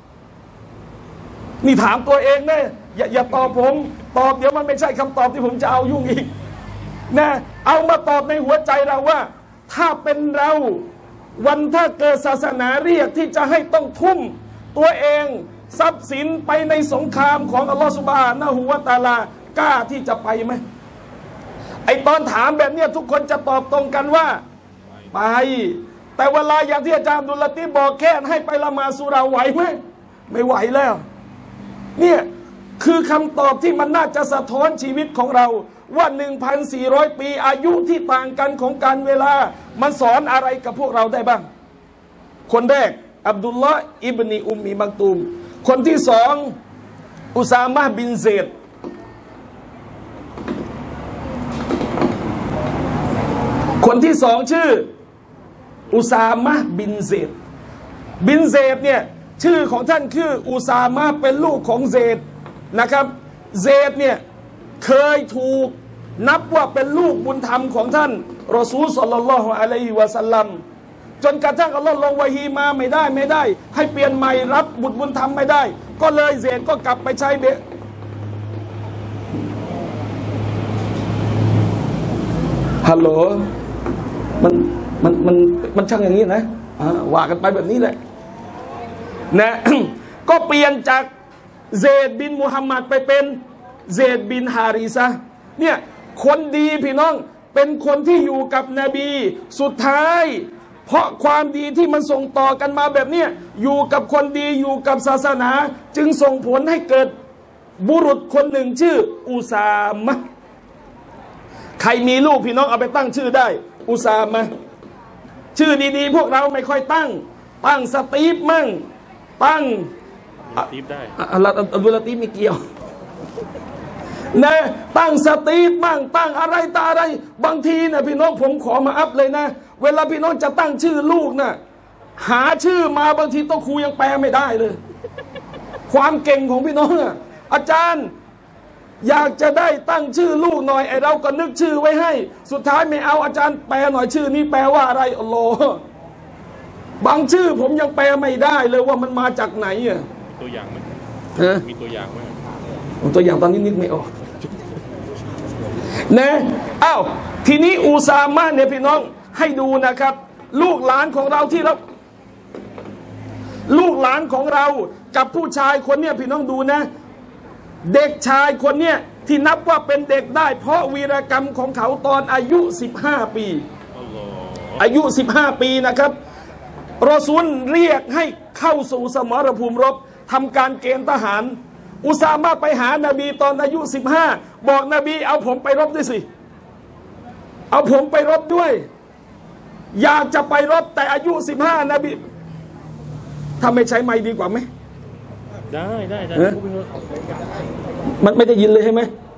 นี่ถามตัวเองนะอย่าตอบผมตอบเดี๋ยวมันไม่ใช่คำตอบที่ผมจะเอายุ่งอีกนะเอามาตอบในหัวใจเราว่าถ้าเป็นเราวันถ้าเกิดศาสนาเรียกที่จะให้ต้องทุ่มตัวเองทรัพย์สินไปในสงครามของอัลลอฮฺซุบฮานะฮูวะตะอาลากล้าที่จะไปไหมไอตอนถามแบบนี้ทุกคนจะตอบตรงกันว่าไปแต่เวลาอย่างที่อาจารย์อับดุลลาตีฟบอกแค่ให้ไปละหมาดสุเราะห์ไหวไหมไม่ไหวแล้วเนี่ยคือคำตอบที่มันน่าจะสะท้อนชีวิตของเราว่า 1,400 ปีอายุที่ต่างกันของการเวลามันสอนอะไรกับพวกเราได้บ้างคนแรกอับดุลลอฮ์อิบนีอุมมีมักตูมคนที่สองอุซามะห์บินเซดคนที่สองชื่ออุซามะห์บินเซดเนี่ยชื่อของท่านคืออุซามะห์เป็นลูกของเซดนะครับเซดเนี่ยเคยถูกนับว่าเป็นลูกบุญธรรมของท่านรอซูลศ็อลลัลลอฮุอะลัยฮิวะซัลลัมจนกระทั่งอัลลอฮ์ลงวะฮีมาไม่ได้ให้เปลี่ยนใหม่รับบุตรบุญธรรมไม่ได้ก็เลยเซดก็กลับไปใช้ฮัลโหลมันช่างอย่างนี้นะว่ากันไปแบบนี้แหละนะ ก็เปลี่ยนจากเซดบินมุฮัมมัดไปเป็นเซดบินฮาริซะเนี่ยคนดีพี่น้องเป็นคนที่อยู่กับนบีสุดท้ายเพราะความดีที่มันส่งต่อกันมาแบบเนี้ยอยู่กับคนดีอยู่กับศาสนาจึงส่งผลให้เกิดบุรุษคนหนึ่งชื่ออุซามะใครมีลูกพี่น้องเอาไปตั้งชื่อได้อุซามะชื่อดีๆพวกเราไม่ค่อยตั้งสตีฟมั่งตั้งสตีฟได้อับดุลลาตีฟไม่เกี่ยวนะตั้งสตีฟมั่งตั้งอะไรตาอะไรบางทีนะพี่น้องผมขอมาอัพเลยนะเวลาพี่น้องจะตั้งชื่อลูกนะหาชื่อมาบางทีต้องครูยังแปลไม่ได้เลยความเก่งของพี่น้องอ่ะอาจารย์อยากจะได้ตั้งชื่อลูกหน่อยไอเราก็นึกชื่อไว้ให้สุดท้ายไม่เอาอาจารย์แปลหน่อยชื่อนี้แปลว่าอะไรอัลลอฮ์บางชื่อผมยังแปลไม่ได้เลยว่ามันมาจากไหนอ่ะตัวอย่างไหมมีตัวอย่างไหมตัวอย่างตอนนี้นึกไม่ออกนะอ้าวทีนี้อูซามะเนี่ยพี่น้องให้ดูนะครับลูกหลานของเราที่เราลูกหลานของเรากับผู้ชายคนเนี้ยพี่น้องดูนะเด็กชายคนเนี้ยที่นับว่าเป็นเด็กได้เพราะวีรกรรมของเขาตอนอายุ15ปีอายุ15ปีนะครับรอซูลเรียกให้เข้าสู่สมรภูมิรบทำการเกณฑ์ทหารอุซามะไปหานบีตอนอายุ15บอกนบีเอาผมไปรบด้วยสิเอาผมไปรบด้วยอยากจะไปรบแต่อายุ15นบีถ้าไม่ใช้ไม้ดีกว่าไหมได้มันไม่ได้ยินเลยใช่ไหม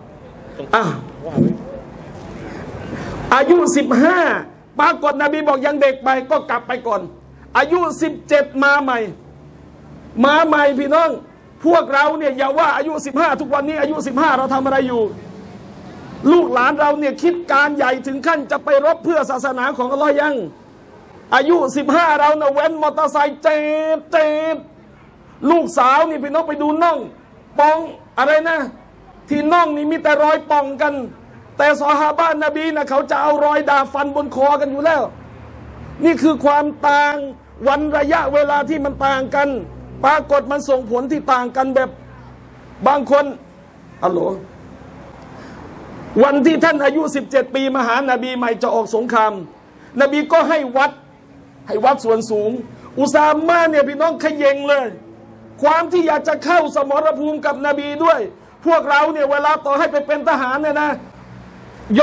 อายุ15ปรากฏนบีบอกยังเด็กไปก็กลับไปก่อนอายุ17มาใหม่พี่น้องพวกเราเนี่ยอย่าว่าอายุ15ทุกวันนี้อายุ15เราทำอะไรอยู่ลูกหลานเราเนี่ยคิดการใหญ่ถึงขั้นจะไปรบเพื่อศาสนาของอัลลอฮ์ยังอายุ15เราเนี่ยเว้นมอเตอร์ไซค์เจ็บลูกสาวนี่พี่น้องไปดูน่องปองอะไรนะที่น่องนี่มีแต่รอยป่องกันแต่ซอฮาบะห์นบีนะเขาจะเอารอยดาบฟันบนคอกันอยู่แล้วนี่คือความต่างวันระยะเวลาที่มันต่างกันปรากฏมันส่งผลที่ต่างกันแบบบางคนอัลโหลวันที่ท่านอายุ17ปีมาหานบีใหม่จะออกสงครามนบีก็ให้วัดส่วนสูงอุซามะเนี่ยพี่น้องขยิงเลยความที่อยากจะเข้าสมรภูมิกับนบีด้วยพวกเราเนี่ยเวลาต่อให้ไปเป็นทหารเนี่ยนะโย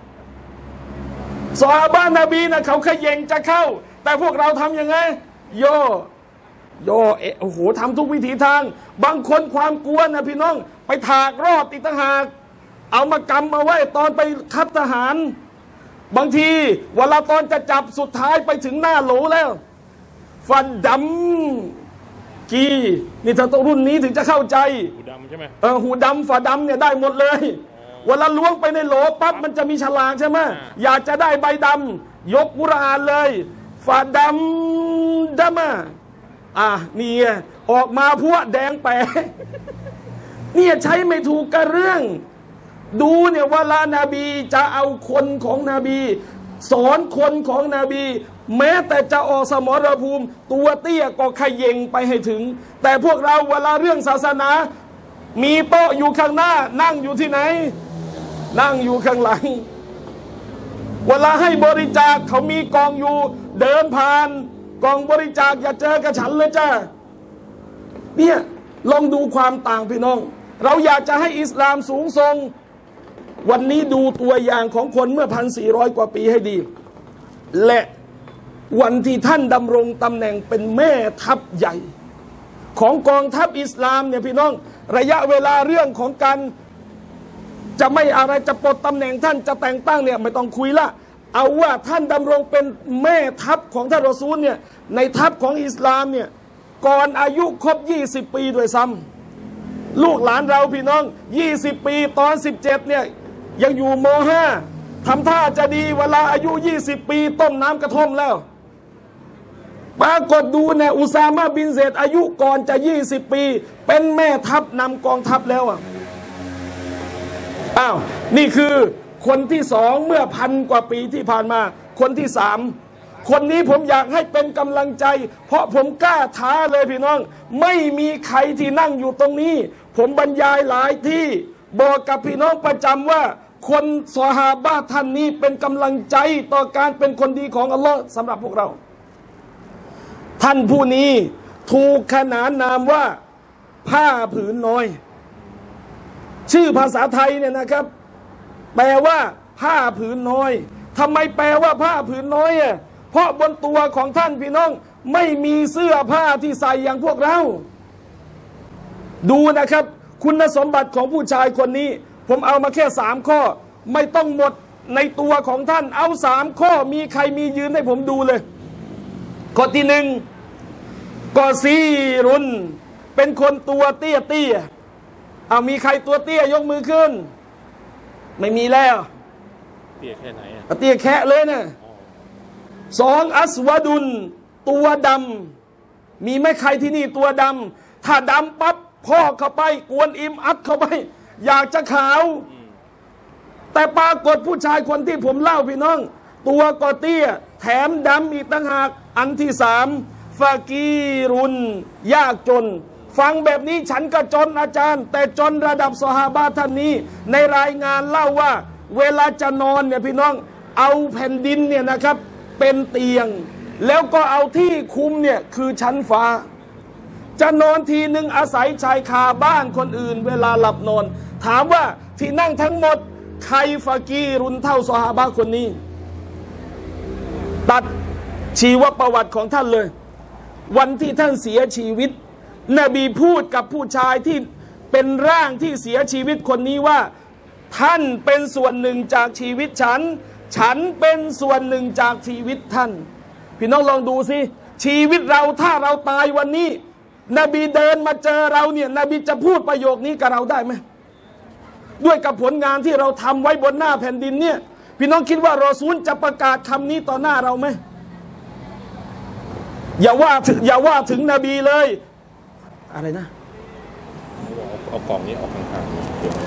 ซอฮาบะห์นบีนะเขาขยิงจะเข้าแต่พวกเราทำยังไงโยโอ้โหทำทุกวิถีทางบางคนความกลัวนะพี่น้องไปถากรอดอีกต่างหากเอามากำมาไว้ตอนไปคัดทหารบางทีเวลาตอนจะจับสุดท้ายไปถึงหน้าโหลแล้วฟันดำกีนี่ถ้าต้องรุ่นนี้ถึงจะเข้าใจหูดำใช่ไหมหูดำฝาดำเนี่ยได้หมดเลยเวลาล้วงไปในโหลปั๊บมันจะมีฉลากใช่ไหมอยากจะได้ใบดำยกกุรอานเลยฝาดำมานี่ออกมาพวกแดงแปะเนี่ยใช้ไม่ถูกกับเรื่องดูเนี่ยเวลานาบีจะเอาคนของนบีสอนคนของนบีแม้แต่จะออกสมรภูมิตัวเตี้ยก็ขย่งไปให้ถึงแต่พวกเราเวลาเรื่องศาสนามีโต๊ะอยู่ข้างหน้านั่งอยู่ที่ไหนนั่งอยู่ข้างหลังเวลาให้บริจาคเขามีกองอยู่เดินผ่านกองบริจาคอย่าเจอกับฉันเลยจ้าเนี่ยลองดูความต่างพี่น้องเราอยากจะให้อิสลามสูงส่งวันนี้ดูตัวอย่างของคนเมื่อ 1,400 กว่าปีให้ดีและวันที่ท่านดำรงตำแหน่งเป็นแม่ทัพใหญ่ของกองทัพอิสลามเนี่ยพี่น้องระยะเวลาเรื่องของการจะไม่อะไรจะปลดตำแหน่งท่านจะแต่งตั้งเนี่ยไม่ต้องคุยละเอาว่าท่านดำรงเป็นแม่ทัพของท่านรอซูลเนี่ยในทัพของอิสลามเนี่ยก่อนอายุครบ20 ปีด้วยซ้ำลูกหลานเราพี่น้อง20 ปีตอน17เนี่ยยังอยู่ม.5 ทำท่าจะดีเวลาอายุ20 ปีต้มน้ำกระท่อมแล้วปรากฏดูเนี่ยอุซามะบินเซดอายุก่อนจะ20 ปีเป็นแม่ทัพนำกองทัพแล้วอ่ะอ้าวนี่คือคนที่สองเมื่อ1,000 กว่าปีที่ผ่านมาคนที่สามคนนี้ผมอยากให้เป็นกำลังใจเพราะผมกล้าท้าเลยพี่น้องไม่มีใครที่นั่งอยู่ตรงนี้ผมบรรยายหลายที่บอกกับพี่น้องประจำว่าคนซอฮาบะห์ท่านนี้เป็นกำลังใจต่อการเป็นคนดีของอัลลอฮ์สำหรับพวกเราท่านผู้นี้ถูกขนานนามว่าผ้าผืนน้อยชื่อภาษาไทยเนี่ยนะครับแปลว่าผ้าผืนน้อยทำไมแปลว่าผ้าผืนน้อยอ่ะเพราะบนตัวของท่านพี่น้องไม่มีเสื้อผ้าที่ใส่อย่างพวกเราดูนะครับคุณสมบัติของผู้ชายคนนี้ผมเอามาแค่3 ข้อไม่ต้องหมดในตัวของท่านเอา3 ข้อมีใครมียืนให้ผมดูเลยข้อที่1กอซีรุนเป็นคนตัวเตี้ยเอามีใครตัวเตี้ยยกมือขึ้นไม่มีแล้วเตี้ยแค่ไหนเตี้ยแค่เลยนะ2อัสวะดุนตัวดำมีไหมใครที่นี่ตัวดำถ้าดำปั๊บพอกเข้าไปกวนอิมอัดเข้าไปอยากจะขาวแต่ปรากฏผู้ชายคนที่ผมเล่าพี่น้องตัวก็เตี้ยแถมดำอีกต่างหากอันที่3ฟากีรุนยากจนฟังแบบนี้ฉันก็จนอาจารย์แต่จนระดับซอฮาบะห์ท่านนี้ในรายงานเล่าว่าเวลาจะนอนเนี่ยพี่น้องเอาแผ่นดินเนี่ยนะครับเป็นเตียงแล้วก็เอาที่คุมเนี่ยคือชั้นฟ้าจะนอนทีหนึ่งอาศัยชายคาบ้านคนอื่นเวลาหลับนอนถามว่าที่นั่งทั้งหมดใครฟากีรุนเท่าซอฮาบะห์คนนี้ตัดชีวประวัติของท่านเลยวันที่ท่านเสียชีวิตนบีพูดกับผู้ชายที่เป็นร่างที่เสียชีวิตคนนี้ว่าท่านเป็นส่วนหนึ่งจากชีวิตฉันเป็นส่วนหนึ่งจากชีวิตท่านพี่น้องลองดูสิชีวิตเราถ้าเราตายวันนี้นบีเดินมาเจอเราเนี่ยนบีจะพูดประโยคนี้กับเราได้ไหมด้วยกับผลงานที่เราทำไว้บนหน้าแผ่นดินเนี่ยพี่น้องคิดว่ารอซูลจะประกาศคำนี้ต่อหน้าเราไหมอย่าว่าถึงนบีเลยอะไรนะเอากล่องนี้ออกข้างๆ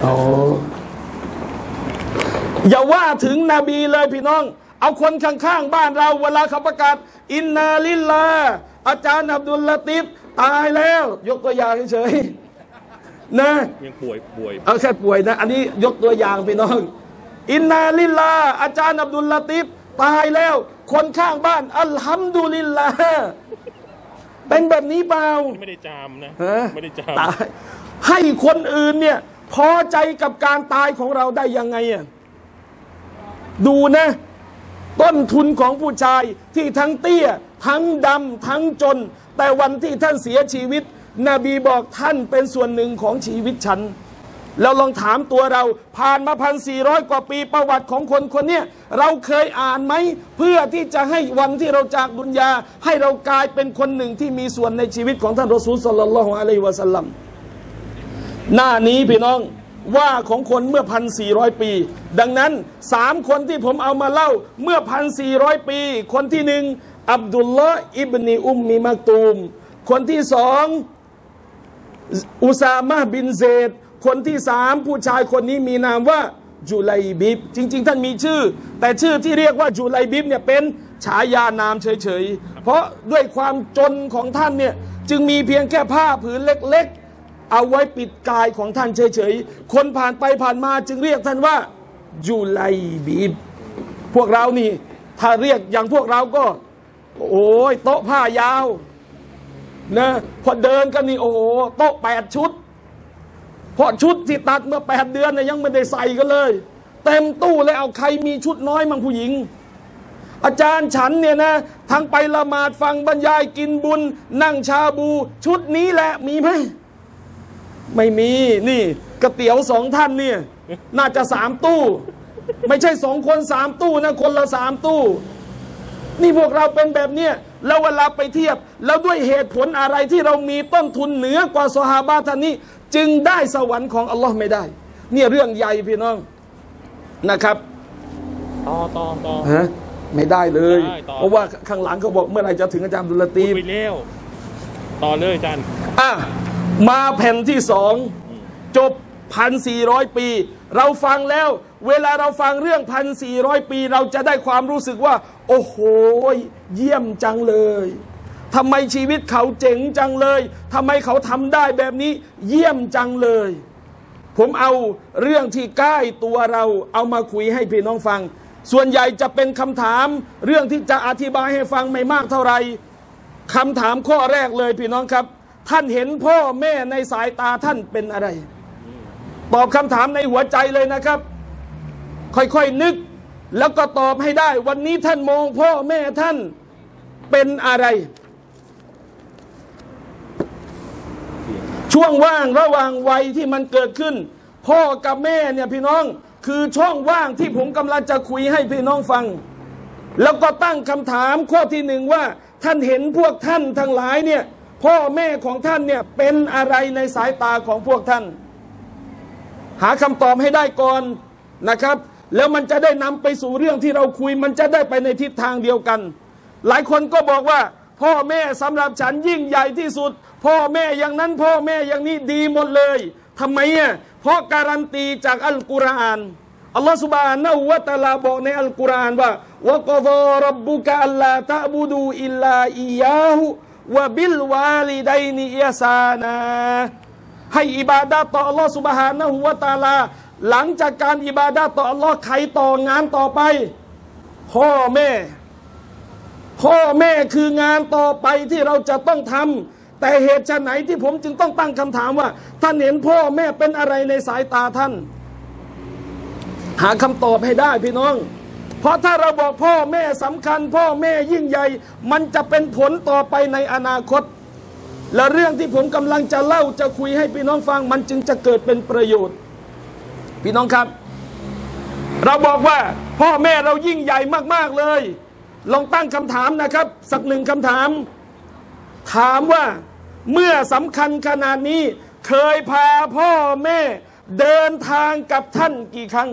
อย่าว่าถึงนบีเลยพี่น้องเอาคนข้างๆบ้านเราเวลาเขาประกาศอินนาลิลลาอาจารย์อับดุลละติฟตายแล้วยกตัวอย่างเฉยๆนะยังป่วยเอาแค่ป่วยนะอันนี้ยกตัวอย่างพี่น้องอินนาลิลลาอาจารย์อับดุลละติฟตายแล้วคนข้างบ้านอัลฮัมดุลิลลาห์เป็นแบบนี้เปล่าไม่ได้จามนะไม่ได้จามตายให้คนอื่นเนี่ยพอใจกับการตายของเราได้ยังไงอ่ะดูนะต้นทุนของผู้ชายที่ทั้งเตี้ยทั้งดำทั้งจนแต่วันที่ท่านเสียชีวิตนบีบอกท่านเป็นส่วนหนึ่งของชีวิตฉันแล้วลองถามตัวเราผ่านมา1,400 กว่าปีประวัติของคนคนนี้เราเคยอ่านไหมเพื่อที่จะให้วันที่เราจากดุนยาให้เรากลายเป็นคนหนึ่งที่มีส่วนในชีวิตของท่านรอซูลศ็อลลัลลอฮุอะลัยฮิวะซัลลัมหน้านี้พี่น้องว่าของคนเมื่อ1,400 ปีดังนั้น3คนที่ผมเอามาเล่าเมื่อ1,400 ปีคนที่1อับดุลลอฮ์อิบนีอุมมีมักตูมคนที่2อุซามะห์บินเซดคนที่3ผู้ชายคนนี้มีนามว่าจุไลบิบจริงๆท่านมีชื่อแต่ชื่อที่เรียกว่าจุไลบิบเนี่ยเป็นฉายานามเฉยๆเพราะด้วยความจนของท่านเนี่ยจึงมีเพียงแค่ผ้าผืนเล็กๆเอาไว้ปิดกายของท่านเฉยๆคนผ่านไปผ่านมาจึงเรียกท่านว่าจุไลบิบพวกเรานี่ถ้าเรียกอย่างพวกเราก็โอ้ยโต๊ะผ้ายาวนะพอเดินกันนี่โอ้โหโต๊ะ8 ชุดเพราะชุดที่ตัดเมื่อ8 เดือนเนี่ยยังไม่ได้ใส่กันเลยเต็มตู้เลยเอาใครมีชุดน้อยมั่งผู้หญิงอาจารย์ฉันเนี่ยนะทั้งไปละหมาดฟังบรรยายกินบุญนั่งชาบูชุดนี้แหละมีไหมไม่มีนี่ก๋วยเตี๋ยว2 ท่านเนี่ยน่าจะ3 ตู้ไม่ใช่2 คน3 ตู้นะคนละ3 ตู้นี่พวกเราเป็นแบบเนี้ยแล้วเวลาไปเทียบแล้วด้วยเหตุผลอะไรที่เรามีต้นทุนเหนือกว่าซอฮาบะห์ท่านนี้จึงได้สวรรค์ของอัลลอฮ์ไม่ได้เนี่ยเรื่องใหญ่พี่น้องนะครับต่อฮะไม่ได้เลยได้ต่อเพราะว่าข้างหลังเขาบอกเมื่อไหร่จะถึงอาจารย์อับดุลลาตีฟไปแล้วต่อเลยอาจารย์มาแผ่นที่สองจบ 1,400 ปี เราฟังแล้วเวลาเราฟังเรื่อง 1,400 ปี เราจะได้ความรู้สึกว่าโอ้โหเยี่ยมจังเลยทำไมชีวิตเขาเจ๋งจังเลยทำไมเขาทำได้แบบนี้เยี่ยมจังเลย ผมเอาเรื่องที่ใกล้ตัวเราเอามาคุยให้พี่น้องฟังส่วนใหญ่จะเป็นคำถามเรื่องที่จะอธิบายให้ฟังไม่มากเท่าไหร่คำถามข้อแรกเลยพี่น้องครับท่านเห็นพ่อแม่ในสายตาท่านเป็นอะไรตอบคำถามในหัวใจเลยนะครับค่อยๆนึกแล้วก็ตอบให้ได้วันนี้ท่านมองพ่อแม่ท่านเป็นอะไรช่วงว่างระหว่างวัยที่มันเกิดขึ้นพ่อกับแม่เนี่ยพี่น้องคือช่องว่างที่ผมกำลังจะคุยให้พี่น้องฟังแล้วก็ตั้งคำถามข้อที่หนึ่งว่าท่านเห็นพวกท่านทั้งหลายเนี่ยพ่อแม่ของท่านเนี่ยเป็นอะไรในสายตาของพวกท่านหาคำตอบให้ได้ก่อนนะครับแล้วมันจะได้นำไปสู่เรื่องที่เราคุยมันจะได้ไปในทิศทางเดียวกันหลายคนก็บอกว่าพ่อแม่สำหรับฉันยิ่งใหญ่ที่สุดพ่อแม่อย่างนั้นพ่อแม่อย่างนี้ดีหมดเลยทำไมอ่ะเพราะการันตีจากอัลกุรอานอัลลอฮฺซุบฮานะฮูวะตะอาลาบอกในอัลกุรอานว่าวะกอฎอร็อบบุกะอัลลาตะบุดูอิลลาอิยาฮุวะบิลวาลิดัยนิอิฮซานาให้อิบาดะห์ต่ออัลลอฮฺซุบฮานะฮูวะตะอาลาหลังจากการอิบาดะห์ต่ออัลลอฮ์ใครต่องานต่อไปพ่อแม่คืองานต่อไปที่เราจะต้องทำแต่เหตุไหนที่ผมจึงต้องตั้งคำถามว่าท่านเห็นพ่อแม่เป็นอะไรในสายตาท่านหาคำตอบให้ได้พี่น้องเพราะถ้าเราบอกพ่อแม่สำคัญพ่อแม่ยิ่งใหญ่มันจะเป็นผลต่อไปในอนาคตและเรื่องที่ผมกำลังจะเล่าจะคุยให้พี่น้องฟังมันจึงจะเกิดเป็นประโยชน์พี่น้องครับเราบอกว่าพ่อแม่เรายิ่งใหญ่มากๆเลยลองตั้งคำถามนะครับสักหนึ่งคำถามถามว่าเมื่อสำคัญขนาดนี้เคยพาพ่อแม่เดินทางกับท่านกี่ครั้ง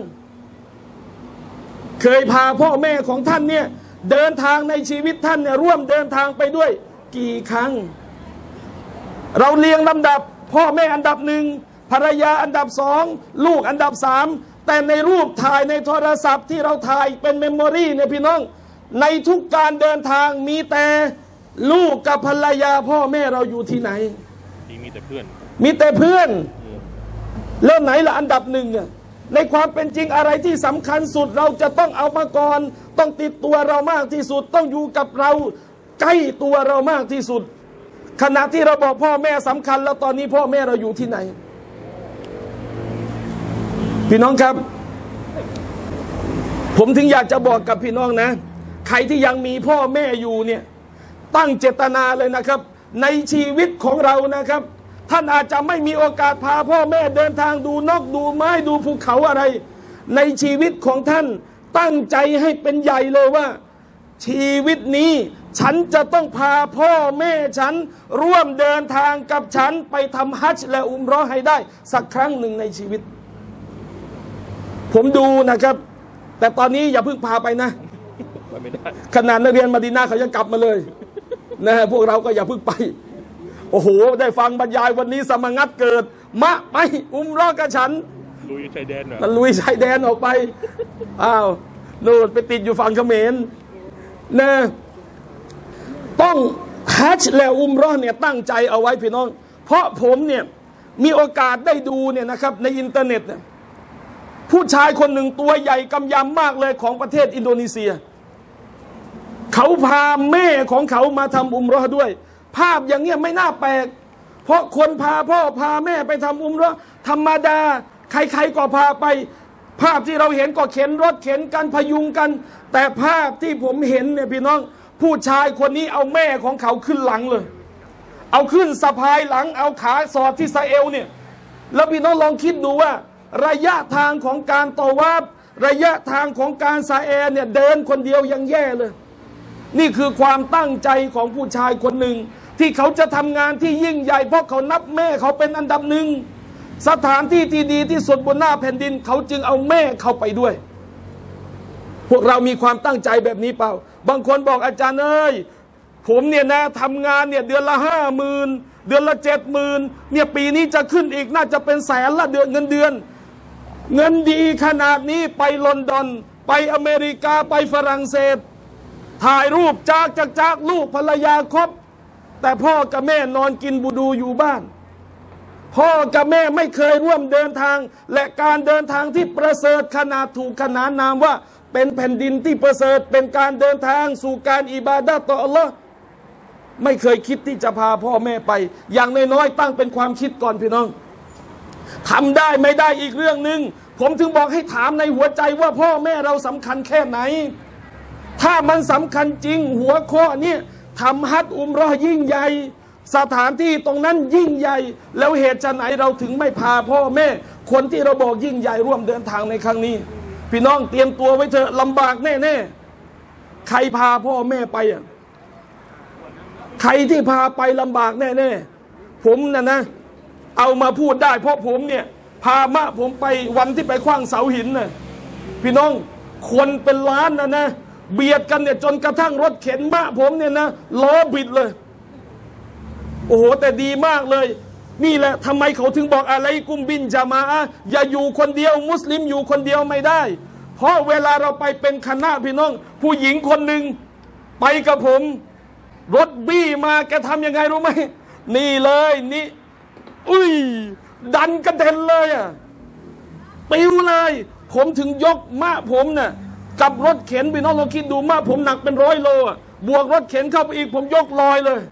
เคยพาพ่อแม่ของท่านเนี่ยเดินทางในชีวิตท่านเนี่ยร่วมเดินทางไปด้วยกี่ครั้งเราเรียงลำดับพ่อแม่อันดับหนึ่งภรรยาอันดับสองลูกอันดับสามแต่ในรูปถ่ายในโทรศัพท์ที่เราถ่ายเป็นเมมโมรีเนี่ยพี่น้องในทุกการเดินทางมีแต่ลูกกับภรรยาพ่อแม่เราอยู่ที่ไหนมีแต่เพื่อนแล้วไหนล่ะอันดับหนึ่งอ่ะในความเป็นจริงอะไรที่สำคัญสุดเราจะต้องเอามาก่อนต้องติดตัวเรามากที่สุดต้องอยู่กับเราใกล้ตัวเรามากที่สุดขณะที่เราบอกพ่อแม่สำคัญแล้วตอนนี้พ่อแม่เราอยู่ที่ไหนพี่น้องครับผมถึงอยากจะบอกกับพี่น้องนะใครที่ยังมีพ่อแม่อยู่เนี่ยตั้งเจตนาเลยนะครับในชีวิตของเรานะครับท่านอาจจะไม่มีโอกาสพาพ่อแม่เดินทางดูนกดูไม้ดูภูเขาอะไรในชีวิตของท่านตั้งใจให้เป็นใหญ่เลยว่าชีวิตนี้ฉันจะต้องพาพ่อแม่ฉันร่วมเดินทางกับฉันไปทำฮัจญ์และอุมเราะห์ให้ได้สักครั้งหนึ่งในชีวิตผมดูนะครับแต่ตอนนี้อย่าเพิ่งพาไปนะขนาดนักเรียนมะดีนะห์เขายังกลับมาเลยนะพวกเราก็อย่าเพิ่งไปโอ้โหได้ฟังบรรยายวันนี้สมังัดเกิดมะไปอุมเราะห์กับฉันลุยชายแดนลุยชายแดนออกไปอ้าวโน่นไปติดอยู่ฝั่งเขมรนะต้องฮัจญ์และอุมเราะห์เนี่ยตั้งใจเอาไว้พี่น้องเพราะผมเนี่ยมีโอกาสได้ดูเนี่ยนะครับในอินเทอร์เน็ตผู้ชายคนหนึ่งตัวใหญ่กำยำมากเลยของประเทศอินโดนีเซียเขาพาแม่ของเขามาทำอุมเราะห์ด้วยภาพอย่างเงี้ยไม่น่าแปลกเพราะคนพาพ่อพาแม่ไปทำอุมเราะห์ธรรมดาใครๆก็พาไปภาพที่เราเห็นก็เข็นรถเข็นกันพยุงกันแต่ภาพที่ผมเห็นเนี่ยพี่น้องผู้ชายคนนี้เอาแม่ของเขาขึ้นหลังเลยเอาขึ้นสะพายหลังเอาขาสอดที่สะเอวเนี่ยแล้วพี่น้องลองคิดดูว่าระยะทางของการตอวาฟระยะทางของการซาแอเนี่ยเดินคนเดียวยังแย่เลยนี่คือความตั้งใจของผู้ชายคนหนึ่งที่เขาจะทำงานที่ยิ่งใหญ่เพราะเขานับแม่เขาเป็นอันดับหนึ่งสถานที่ที่ดีที่สุดบนหน้าแผ่นดินเขาจึงเอาแม่เขาไปด้วยพวกเรามีความตั้งใจแบบนี้เปล่าบางคนบอกอาจารย์เอ้ยผมเนี่ยนะทำงานเนี่ยเดือนละ50,000เดือนละ70,000เนี่ยปีนี้จะขึ้นอีกน่าจะเป็นแสนละเดือนเงินดีขนาดนี้ไปลอนดอนไปอเมริกาไปฝรั่งเศสถ่ายรูปจากลูกภรรยาครบแต่พ่อกับแม่นอนกินบูดูอยู่บ้านพ่อกับแม่ไม่เคยร่วมเดินทางและการเดินทางที่ประเสริฐขนาดถูกขนานนามว่าเป็นแผ่นดินที่ประเสริฐเป็นการเดินทางสู่การอิบาดะห์ต่ออัลลอฮ์ไม่เคยคิดที่จะพาพ่อแม่ไปอย่างน้อยๆตั้งเป็นความคิดก่อนพี่น้องทำได้ไม่ได้อีกเรื่องหนึ่งผมถึงบอกให้ถามในหัวใจว่าพ่อแม่เราสำคัญแค่ไหนถ้ามันสำคัญจริงหัวข้อนี้ทำฮัจญ์อุมเราะห์ยิ่งใหญ่สถานที่ตรงนั้นยิ่งใหญ่แล้วเหตุไหนเราถึงไม่พาพ่อแม่คนที่เราบอกยิ่งใหญ่ร่วมเดินทางในครั้งนี้พี่น้องเตรียมตัวไว้เถอะลำบากแน่ๆใครพาพ่อแม่ไปอ่ะใครที่พาไปลำบากแน่ๆผมนะเอามาพูดได้เพราะผมเนี่ยพามะผมไปวันที่ไปขว้างเสาหินน่ะพี่น้องคนเป็นล้านนะเบียดกันเนี่ยจนกระทั่งรถเข็นมะผมเนี่ยนะล้อบิดเลยโอ้โหแต่ดีมากเลยนี่แหละทำไมเขาถึงบอกอะไรกุมบินจามาอะห์อย่าอยู่คนเดียวมุสลิมอยู่คนเดียวไม่ได้เพราะเวลาเราไปเป็นคณะพี่น้องผู้หญิงคนหนึ่งไปกับผมรถบี้มาแกทำยังไงรู้ไหมนี่เลยนี่อุ้ยดันกระเด็นเลยอ่ะปิวเลยผมถึงยกม้าผมน่ะกับรถเข็นพี่น้องเราคิดดูม้าผมหนักเป็น100 โลอ่ะบวกรถเข็นเข้าไปอีกผมยกลอยเลย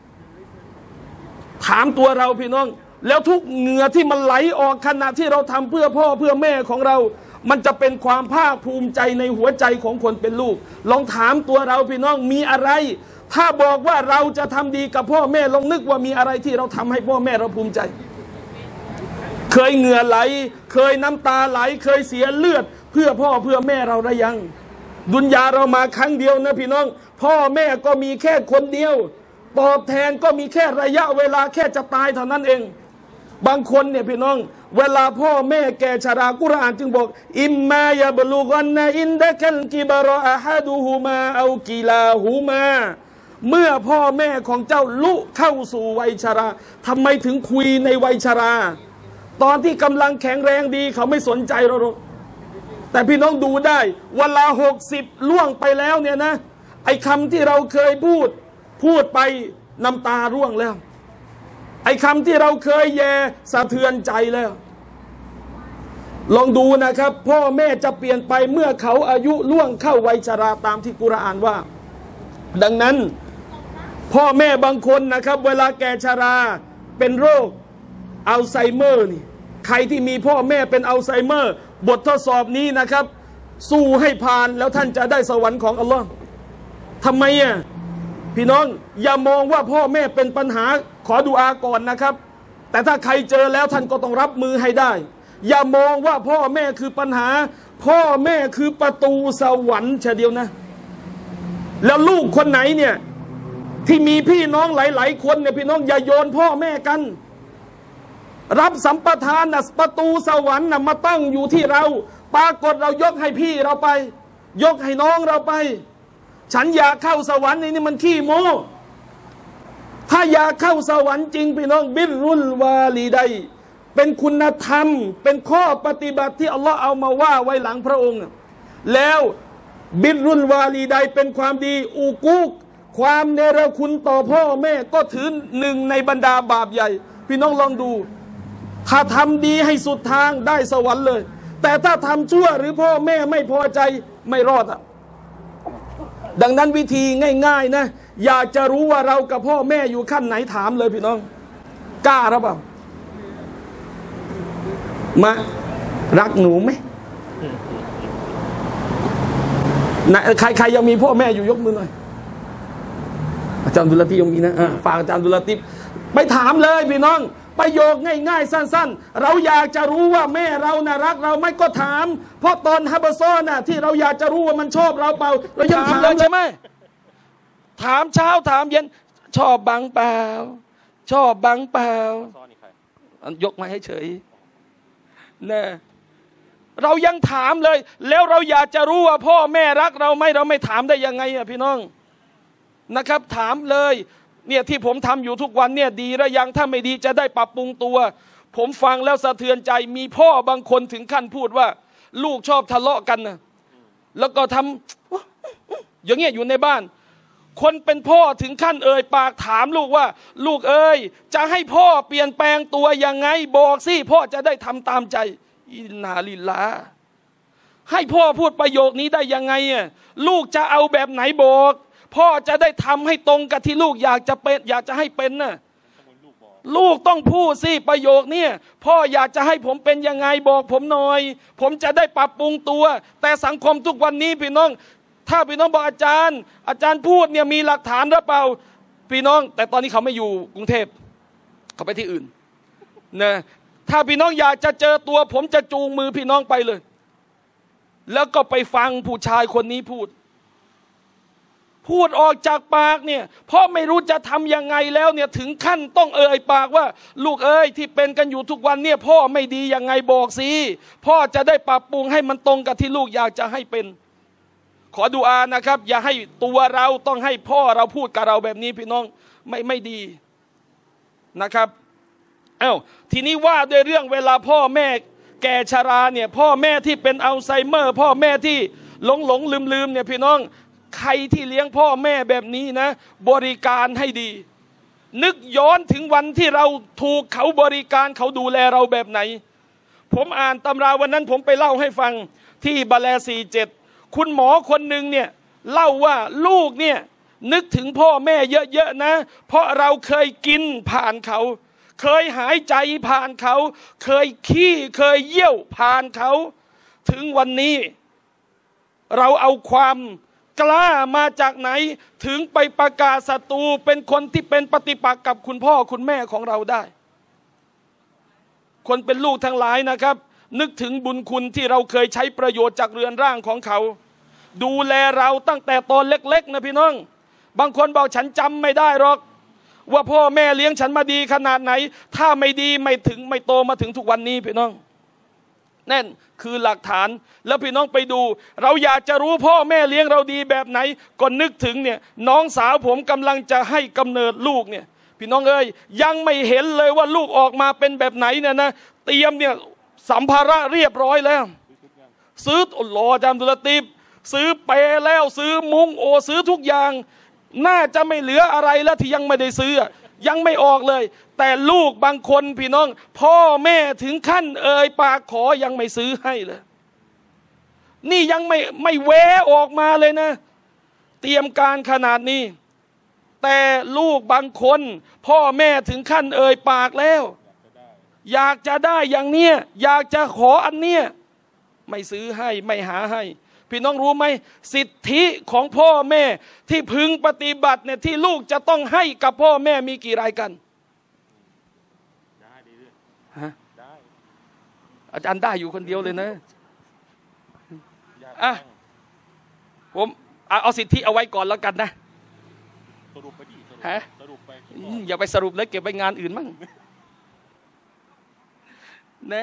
ถามตัวเราพี่น้องแล้วทุกเหงื่อที่มันไหลออกขณะที่เราทำเพื่อพ่อเพื่อแม่ของเรามันจะเป็นความภาคภูมิใจในหัวใจของคนเป็นลูกลองถามตัวเราพี่น้องมีอะไรถ้าบอกว่าเราจะทำดีกับพ่อแม่ลองนึกว่ามีอะไรที่เราทำให้พ่อแม่เราภูมิใจเคยเหงื่อไหลเคยน้ำตาไหลเคยเสียเลือดเพื่อพ่อเพื่อแม่เราได้ยังดุนยาเรามาครั้งเดียวนะพี่น้องพ่อแม่ก็มีแค่คนเดียวตอบแทนก็มีแค่ระยะเวลาแค่จะตายเท่านั้นเองบางคนเนี่ยพี่น้องเวลาพ่อแม่แก่ชรากุรอานจึงบอกอิมมายะบลูกันนะอินดะกัลกิบรออะฮะดูฮูมาเอากิลาฮูมาเมื่อพ่อแม่ของเจ้าลุเข้าสู่วัยชราทำไมถึงคุยในวัยชราตอนที่กำลังแข็งแรงดีเขาไม่สนใจเราหรอกแต่พี่น้องดูได้เวลา60ล่วงไปแล้วเนี่ยนะไอ้คำที่เราเคยพูดไปน้ำตาร่วงแล้วไอ้คำที่เราเคยแย่สะเทือนใจแล้วลองดูนะครับพ่อแม่จะเปลี่ยนไปเมื่อเขาอายุล่วงเข้าวัยชราตามที่กุรอานว่าดังนั้นพ่อแม่บางคนนะครับเวลาแก่ชราเป็นโรคอัลไซเมอร์นี่ใครที่มีพ่อแม่เป็นอัลไซเมอร์บททดสอบนี้นะครับสู้ให้ผ่านแล้วท่านจะได้สวรรค์ของอัลลอฮ์ทำไมอ่ะพี่น้องอย่ามองว่าพ่อแม่เป็นปัญหาขอดุอาก่อนนะครับแต่ถ้าใครเจอแล้วท่านก็ต้องรับมือให้ได้อย่ามองว่าพ่อแม่คือปัญหาพ่อแม่คือประตูสวรรค์เฉยเดียวนะแล้วลูกคนไหนเนี่ยที่มีพี่น้องหลายๆคนเนี่ยพี่น้องอย่าโยนพ่อแม่กันรับสัมปทานนะประตูสวรรค์นะมาตั้งอยู่ที่เราปรากฏเรายกให้พี่เราไปยกให้น้องเราไปฉันอยากเข้าสวรรค์นี่มันขี้โม้ถ้าอยากเข้าสวรรค์จริงพี่น้องบิรรุลวาลีดัยเป็นคุณธรรมเป็นข้อปฏิบัติที่อัลลอฮ์เอามาว่าไว้หลังพระองค์แล้วบิรรุลวาลีดัยเป็นความดีอูกุกความเนรคุณต่อพ่อแม่ก็ถือหนึ่งในบรรดาบาปใหญ่พี่น้องลองดูถ้าทำดีให้สุดทางได้สวรรค์เลยแต่ถ้าทำชั่วหรือพ่อแม่ไม่พอใจไม่รอดอ่ะดังนั้นวิธีง่ายๆนะอยากจะรู้ว่าเรากับพ่อแม่อยู่ขั้นไหนถามเลยพี่น้องกล้าหรือเปล่ามารักหนูไหมใครยังมีพ่อแม่อยู่ยกมือหน่อยอาจารย์ดุลาติฟยังมีนะฝากอาจารย์ดุลาติฟไปถามเลยพี่น้องประโยคง่ายๆสั้นๆเราอยากจะรู้ว่าแม่เราน่ะรักเราไม่ก็ถามเพราะตอนฮับซ้อน่ะที่เราอยากจะรู้ว่ามันชอบเราเปล่าเรายังถามเลยใช่ไหมถามเช้าถามเย็นชอบบังเปล่าชอบบังเปล่ายกมาให้เฉยนะเรายังถามเลยแล้วเราอยากจะรู้ว่าพ่อแม่รักเราไหมเราไม่ถามได้ยังไงอ่ะพี่น้องนะครับถามเลยเนี่ยที่ผมทำอยู่ทุกวันเนี่ยดีหรือยังถ้าไม่ดีจะได้ปรับปรุงตัวผมฟังแล้วสะเทือนใจมีพ่อบางคนถึงขั้นพูดว่าลูกชอบทะเลาะกันนะแล้วก็ทำอย่างเงี้ยอยู่ในบ้านคนเป็นพ่อถึงขั้นเอ่ยปากถามลูกว่าลูกเอ้ยจะให้พ่อเปลี่ยนแปลงตัวยังไงบอกสิพ่อจะได้ทำตามใจอินนาลิลลาห์ให้พ่อพูดประโยคนี้ได้ยังไงอ่ะลูกจะเอาแบบไหนบอกพ่อจะได้ทำให้ตรงกับที่ลูกอยากจะเป็นอยากจะให้เป็นน่ะลูกต้องพูดสิประโยคนี้พ่ออยากจะให้ผมเป็นยังไงบอกผมหน่อยผมจะได้ปรับปรุงตัวแต่สังคมทุกวันนี้พี่น้องถ้าพี่น้องบอกอาจารย์พูดเนี่ยมีหลักฐานหรือเปล่าพี่น้องแต่ตอนนี้เขาไม่อยู่กรุงเทพเขาไปที่อื่นนะถ้าพี่น้องอยากจะเจอตัวผมจะจูงมือพี่น้องไปเลยแล้วก็ไปฟังผู้ชายคนนี้พูดออกจากปากเนี่ยเพราะไม่รู้จะทำยังไงแล้วเนี่ยถึงขั้นต้องเอ่ยปากว่าลูกเอ้ยที่เป็นกันอยู่ทุกวันเนี่ยพ่อไม่ดียังไงบอกสิพ่อจะได้ปรับปรุงให้มันตรงกับที่ลูกอยากจะให้เป็นขอดุอานะครับอย่าให้ตัวเราต้องให้พ่อเราพูดกับเราแบบนี้พี่น้องไม่ดีนะครับทีนี้ว่าด้วยเรื่องเวลาพ่อแม่แก่ชราเนี่ยพ่อแม่ที่เป็นอัลไซเมอร์พ่อแม่ที่หลงลืมเนี่ยพี่น้องใครที่เลี้ยงพ่อแม่แบบนี้นะบริการให้ดีนึกย้อนถึงวันที่เราถูกเขาบริการเขาดูแลเราแบบไหนผมอ่านตำราวันนั้นผมไปเล่าให้ฟังที่บาแล47คุณหมอคนหนึ่งเนี่ยเล่าว่าลูกเนี่ยนึกถึงพ่อแม่เยอะๆนะเพราะเราเคยกินผ่านเขาเคยหายใจผ่านเขาเคยขี้เคยเยี่ยวผ่านเขาถึงวันนี้เราเอาความกล้ามาจากไหนถึงไปประกาศศัตรูเป็นคนที่เป็นปฏิปักษ์กับคุณพ่อคุณแม่ของเราได้คนเป็นลูกทั้งหลายนะครับนึกถึงบุญคุณที่เราเคยใช้ประโยชน์จากเรือนร่างของเขาดูแลเราตั้งแต่ตอนเล็กๆนะพี่น้องบางคนบอกฉันจำไม่ได้หรอกว่าพ่อแม่เลี้ยงฉันมาดีขนาดไหนถ้าไม่ดีไม่โตมาถึงทุกวันนี้พี่น้องนั่นคือหลักฐานแล้วพี่น้องไปดูเราอยากจะรู้พ่อแม่เลี้ยงเราดีแบบไหนก็นึกถึงเนี่ยน้องสาวผมกำลังจะให้กำเนิดลูกเนี่ยพี่น้องเอ้ยยังไม่เห็นเลยว่าลูกออกมาเป็นแบบไหนเนี่ยนะเตรียมเนี่ยสัมภาระเรียบร้อยแล้วซื้ออัลลอฮ์จำตุลติบซื้อเปแล้วซื้อมุ้งซื้อทุกอย่างน่าจะไม่เหลืออะไรแล้วที่ยังไม่ได้ซื้อยังไม่ออกเลยแต่ลูกบางคนพี่น้องพ่อแม่ถึงขั้นเอ่ยปากขอยังไม่ซื้อให้เลยนี่ยังไม่แวะออกมาเลยนะเตรียมการขนาดนี้แต่ลูกบางคนพ่อแม่ถึงขั้นเอ่ยปากแล้วอยากจะได้อย่างเนี้ยอยากจะขออันเนี้ยไม่ซื้อให้ไม่หาให้พี่น้องรู้ไหมสิทธิของพ่อแม่ที่พึงปฏิบัติเนี่ยที่ลูกจะต้องให้กับพ่อแม่มีกี่รายกันฮะอาจารย์ได้อยู่คนเดียวเลยนะผมเอาสิทธิเอาไว้ก่อนแล้วกันนะสรุปไปดิฮะสรุปไปอย่าไปสรุปเลยเก็บไปงานอื่นมั่งนะ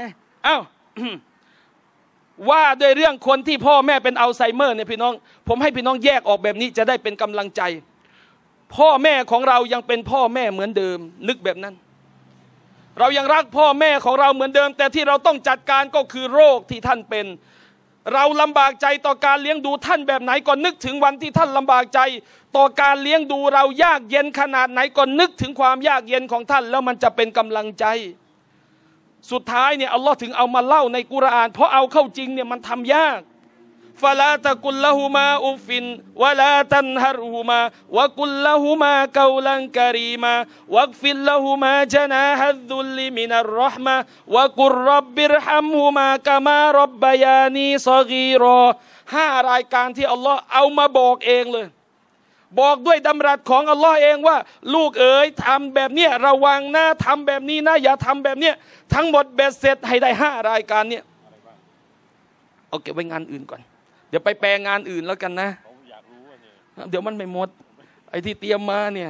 ว่าด้วยเรื่องคนที่พ่อแม่เป็นอัลไซเมอร์เนี่ยพี่น้องผมให้พี่น้องแยกออกแบบนี้จะได้เป็นกำลังใจพ่อแม่ของเรายังเป็นพ่อแม่เหมือนเดิมนึกแบบนั้นเรายังรักพ่อแม่ของเราเหมือนเดิมแต่ที่เราต้องจัดการก็คือโรคที่ท่านเป็นเราลำบากใจต่อการเลี้ยงดูท่านแบบไหนก็นึกถึงวันที่ท่านลำบากใจต่อการเลี้ยงดูเรายากเย็นขนาดไหนก็นึกถึงความยากเย็นของท่านแล้วมันจะเป็นกำลังใจสุดท้ายเนี่ยอัลลอฮ์ถึงเอามาเล่าในกุรอานเพราะเอาเข้าจริงเนี่ยมันทำยากฟะลาตะกุลละฮูมาอุฟฟินวะลาตันฮารุฮูมาวะกุลละฮูมากอลันกะรีมาวักฟิลละฮูมาจนาฮัดดุลลิมินัรเราะห์มะวะกุรรับบิรฮัมฮูมากะมารับบะยานีศอกีรอ5รายการที่อัลลอฮ์เอามาบอกเองเลยบอกด้วยดำรัสของอัลลอฮ์เองว่าลูกเอ๋ยทำแบบเนี้ยระวังนะทำแบบนี้นะอย่าทำแบบเนี้ยทั้งหมดเบ็ดเสร็จให้ได้5รายการเนี่ยเอาเก็บไว้งานอื่นก่อนเดี๋ยวไปแปลงานอื่นแล้วกันนะเดี๋ยวมันไม่หมดไอ้ที่เตรียมมาเนี่ย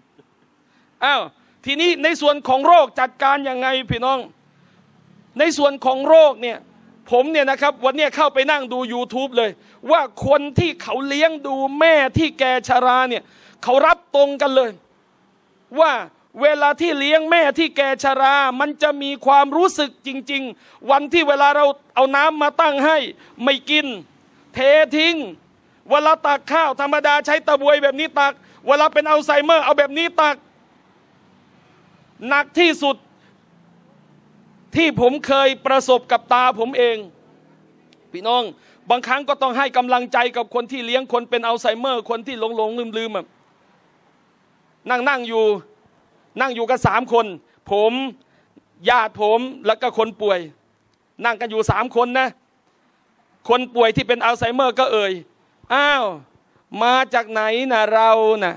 ทีนี้ในส่วนของโรคจัดการยังไงพี่น้องในส่วนของโรคเนี่ยผมเนี่ยนะครับวันนี้เข้าไปนั่งดู YouTube เลยว่าคนที่เขาเลี้ยงดูแม่ที่แก่ชราเนี่ยเขารับตรงกันเลยว่าเวลาที่เลี้ยงแม่ที่แก่ชรามันจะมีความรู้สึกจริงๆวันที่เวลาเราเอาน้ำมาตั้งให้ไม่กินเททิ้งเวลาตักข้าวธรรมดาใช้ตะบวยแบบนี้ตักเวลาเป็นอัลไซเมอร์เอาแบบนี้ตักหนักที่สุดที่ผมเคยประสบกับตาผมเองพี่น้องบางครั้งก็ต้องให้กำลังใจกับคนที่เลี้ยงคนเป็นอัลไซเมอร์คนที่หลงลืมนั่งอยู่กัน3 คนผมญาติผมแล้วก็คนป่วยนั่งกันอยู่3 คนนะคนป่วยที่เป็นอัลไซเมอร์ก็อ้าวมาจากไหนนะเรานะ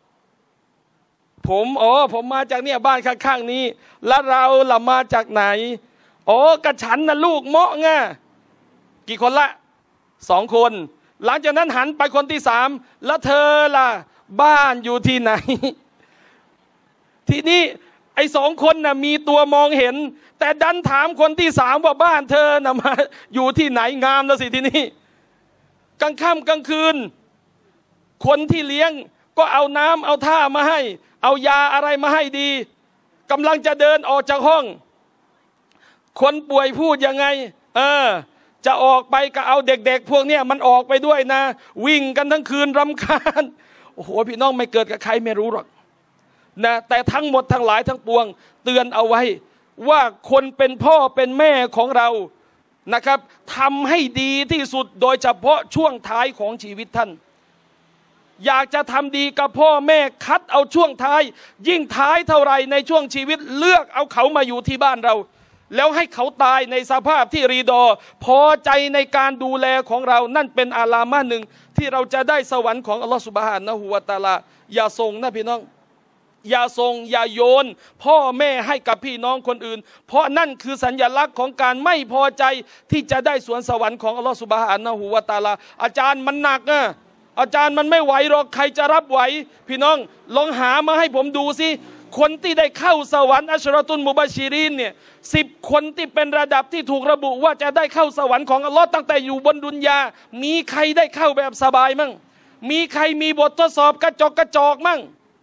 ผมมาจากเนี่ยบ้านข้างๆนี้แล้วเราล่ะมาจากไหนกระฉันนะลูกเมาะง่ะกี่คนละ2 คนหลังจากนั้นหันไปคนที่3แล้วเธอล่ะบ้านอยู่ที่ไหนทีนี้ไอ้2 คนน่ะมีตัวมองเห็นแต่ดันถามคนที่3ว่าบ้านเธอน่ะมาอยู่ที่ไหนงามแล้วสิทีนี้กลางค่ำกลางคืนคนที่เลี้ยงก็เอาน้ำเอาท่ามาให้เอายาอะไรมาให้ดีกำลังจะเดินออกจากห้องคนป่วยพูดยังไงจะออกไปก็เอาเด็กๆพวกเนี้ยมันออกไปด้วยนะวิ่งกันทั้งคืนรำคาญโอ้โหพี่น้องไม่เกิดกับใครไม่รู้หรอกนะแต่ทั้งหมดทั้งหลายทั้งปวงเตือนเอาไว้ว่าคนเป็นพ่อเป็นแม่ของเรานะครับทำให้ดีที่สุดโดยเฉพาะช่วงท้ายของชีวิตท่านอยากจะทำดีกับพ่อแม่คัดเอาช่วงท้ายยิ่งท้ายเท่าไรในช่วงชีวิตเลือกเอาเขามาอยู่ที่บ้านเราแล้วให้เขาตายในสภาพที่รีดอพอใจในการดูแลของเรานั่นเป็นอาลามะหนึ่งที่เราจะได้สวรรค์ของอัลลอฮฺซุบฮานะฮูวะตะอาลาอย่าส่งนะพี่น้องอย่าส่งอย่าโยนพ่อแม่ให้กับพี่น้องคนอื่นเพราะนั่นคือสัญลักษณ์ของการไม่พอใจที่จะได้สวนสวรรค์ของอัลลอฮฺซุบฮานะฮูวะตะอาลาอาจารย์มันหนักนะอาจารย์มันไม่ไหวหรอกใครจะรับไหวพี่น้องลองหามาให้ผมดูสิคนที่ได้เข้าสวรรค์อัชรอตุลมุบัชชิรีนเนี่ย10 คนที่เป็นระดับที่ถูกระบุว่าจะได้เข้าสวรรค์ของอัลลอฮ์ตั้งแต่อยู่บนดุนยามีใครได้เข้าแบบสบายมั่งมีใครมีบททดสอบกระจอกมั่ง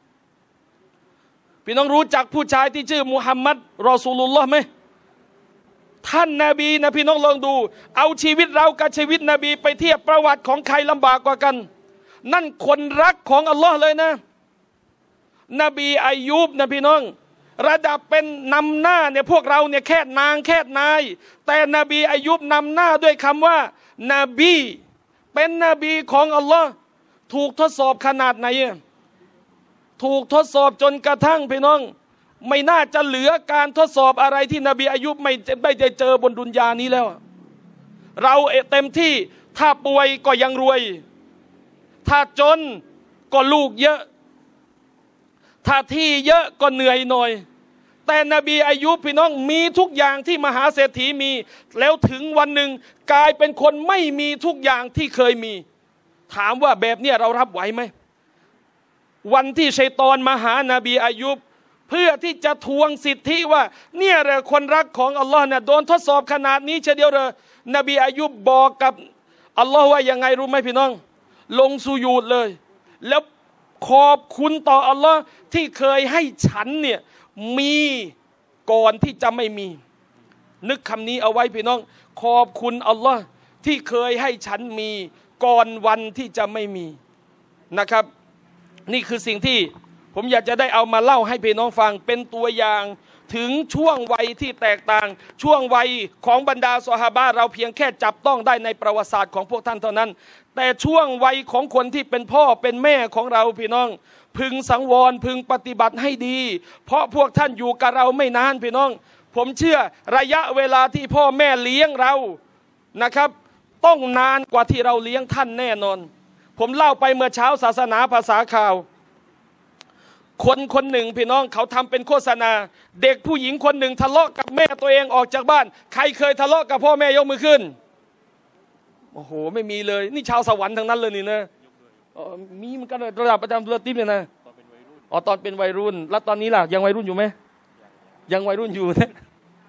พี่น้องรู้จักผู้ชายที่ชื่อมุฮัมมัดรอซูลุลลอฮ์ไหมท่านนบีนะพี่น้องลองดูเอาชีวิตเรากับชีวิตนบีไปเทียบประวัติของใครลำบากกว่ากันนั่นคนรักของอัลลอฮ์เลยนะนบีอายุบนะพี่น้องระดับเป็นนำหน้าเนี่ยพวกเราเนี่ยแค่นางแค่นายแต่นบีอายุบนำหน้าด้วยคำว่านบีเป็นนบีของอัลลอฮ์ถูกทดสอบขนาดไหนถูกทดสอบจนกระทั่งพี่น้องไม่น่าจะเหลือการทดสอบอะไรที่นบีอายุบไม่ได้เจอบนดุนยานี้แล้วเราเต็มที่ถ้าป่วยก็ยังรวยถ้าจนก็ลูกเยอะถ้าที่เยอะก็เหนื่อยหน่อยแต่นบีอายุบพี่น้องมีทุกอย่างที่มหาเศรษฐีมีแล้วถึงวันหนึ่งกลายเป็นคนไม่มีทุกอย่างที่เคยมีถามว่าแบบนี้เรารับไหวไหมวันที่ชัยฏอนมาหานาบีอายุบเพื่อที่จะทวงสิทธิว่าเนี่ยแหละคนรักของอัลลอฮ์เนี่ยโดนทดสอบขนาดนี้เฉลียวเลยนบีอายุบบอกกับอัลลอฮ์ว่ายังไงรู้ไหมพี่น้องลงสุญูดเลยแล้วขอบคุณต่ออัลลอฮ์ที่เคยให้ฉันเนี่ยมีก่อนที่จะไม่มีนึกคำนี้เอาไว้พี่น้องขอบคุณอัลลอฮ์ที่เคยให้ฉันมีก่อนวันที่จะไม่มีนะครับนี่คือสิ่งที่ผมอยากจะได้เอามาเล่าให้พี่น้องฟังเป็นตัวอย่างถึงช่วงวัยที่แตกต่างช่วงวัยของบรรดาซอฮาบะห์เราเพียงแค่จับต้องได้ในประวัติศาสตร์ของพวกท่านเท่านั้นแต่ช่วงวัยของคนที่เป็นพ่อเป็นแม่ของเราพี่น้องพึงสังวรพึงปฏิบัติให้ดีเพราะพวกท่านอยู่กับเราไม่นานพี่น้องผมเชื่อระยะเวลาที่พ่อแม่เลี้ยงเรานะครับต้องนานกว่าที่เราเลี้ยงท่านแน่นอนผมเล่าไปเมื่อเช้าศาสนาภาษาข่าวคนหนึ่งพี่น้องเขาทำเป็นโฆษณาเด็กผู้หญิงคนหนึ่งทะเลาะกับแม่ตัวเองออกจากบ้านใครเคยทะเลาะกับพ่อแม่ยกมือขึ้นโอ้โหไม่มีเลยนี่ชาวสวรรค์ทั้งนั้นเลยนี่นะมีมันก็ระดับประจำตัวติ๊บเลยนะตอนเป็นวัยรุ่นแล้วตอนนี้ล่ะยังวัยรุ่นอยู่ไหมยังวัยรุ่นอยู่นะ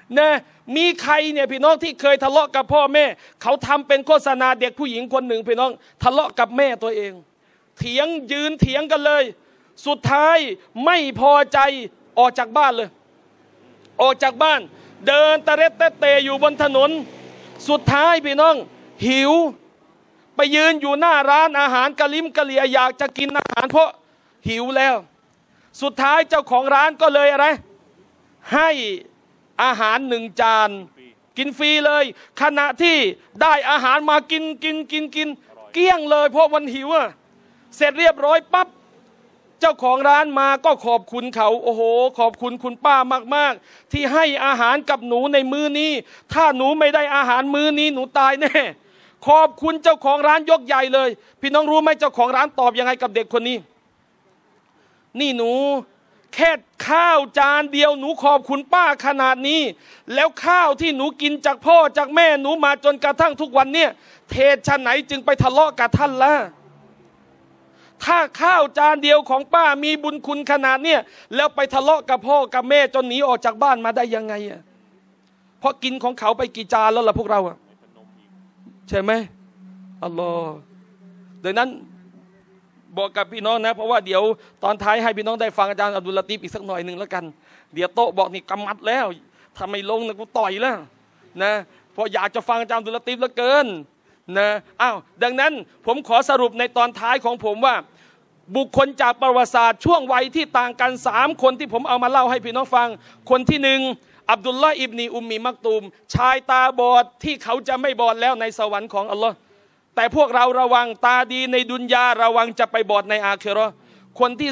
นะมีใครเนี่ยพี่น้องที่เคยทะเลาะกับพ่อแม่เขาทำเป็นโฆษณาเด็กผู้หญิงคนหนึ่งพี่น้องทะเลาะกับแม่ตัวเองเถียงยืนเถียงกันเลยสุดท้ายไม่พอใจออกจากบ้านเลยออกจากบ้านเดินตะเร็ดตะเตอยู่บนถนนสุดท้ายพี่น้องหิวไปยืนอยู่หน้าร้านอาหารกะลิมกะเหลี่ยอยากจะกินอาหารเพราะหิวแล้วสุดท้ายเจ้าของร้านก็เลยอะไรให้อาหาร1 จานกินฟรีเลยขณะที่ได้อาหารมากินเกลี้ยงเลยเพราะวันหิวอะเสร็จเรียบร้อยปั๊บเจ้าของร้านมาก็ขอบคุณเขาโอ้โหขอบคุณคุณป้ามากๆที่ให้อาหารกับหนูในมื้อนี้ถ้าหนูไม่ได้อาหารมื้อนี้หนูตายแน่ขอบคุณเจ้าของร้านยกใหญ่เลยพี่น้องรู้ไหมเจ้าของร้านตอบยังไงกับเด็กคนนี้นี่หนูแค่ข้าวจานเดียวหนูขอบคุณป้าขนาดนี้แล้วข้าวที่หนูกินจากพ่อจากแม่หนูมาจนกระทั่งทุกวันเนี่ยเทศชาไหนจึงไปทะเลาะกับท่านล่ะถ้าข้าวจานเดียวของป้ามีบุญคุณขนาดเนี่ยแล้วไปทะเลาะกับพ่อกับแม่จนหนีออกจากบ้านมาได้ยังไงอ่ะเพราะกินของเขาไปกี่จานแล้วล่ะพวกเราอ่ะใช่ไหมอัลลอฮ์ดังนั้นบอกกับพี่น้องนะเพราะว่าเดี๋ยวตอนท้ายให้พี่น้องได้ฟังอาจารย์อับดุลลาตีฟอีกสักหน่อยหนึ่งแล้วกันเดี๋ยวโต๊ะบอกนี่กำมัดแล้วถ้าไม่ลงนะกูต่อยแล้วนะเพราะอยากจะฟังอาจารย์อับดุลลาตีฟเหลือเกินนะอ้าวดังนั้นผมขอสรุปในตอนท้ายของผมว่าบุคคลจากประวัติศาสตร์ช่วงวัยที่ต่างกัน3 คนที่ผมเอามาเล่าให้พี่น้องฟังคนที่1อับดุลลอฮ์อิบนีอุมมีมักตูมชายตาบอดที่เขาจะไม่บอดแล้วในสวรรค์ของอัลลอฮ์แต่พวกเราระวังตาดีในดุนยาระวังจะไปบอดในอาคิเราะห์คนที่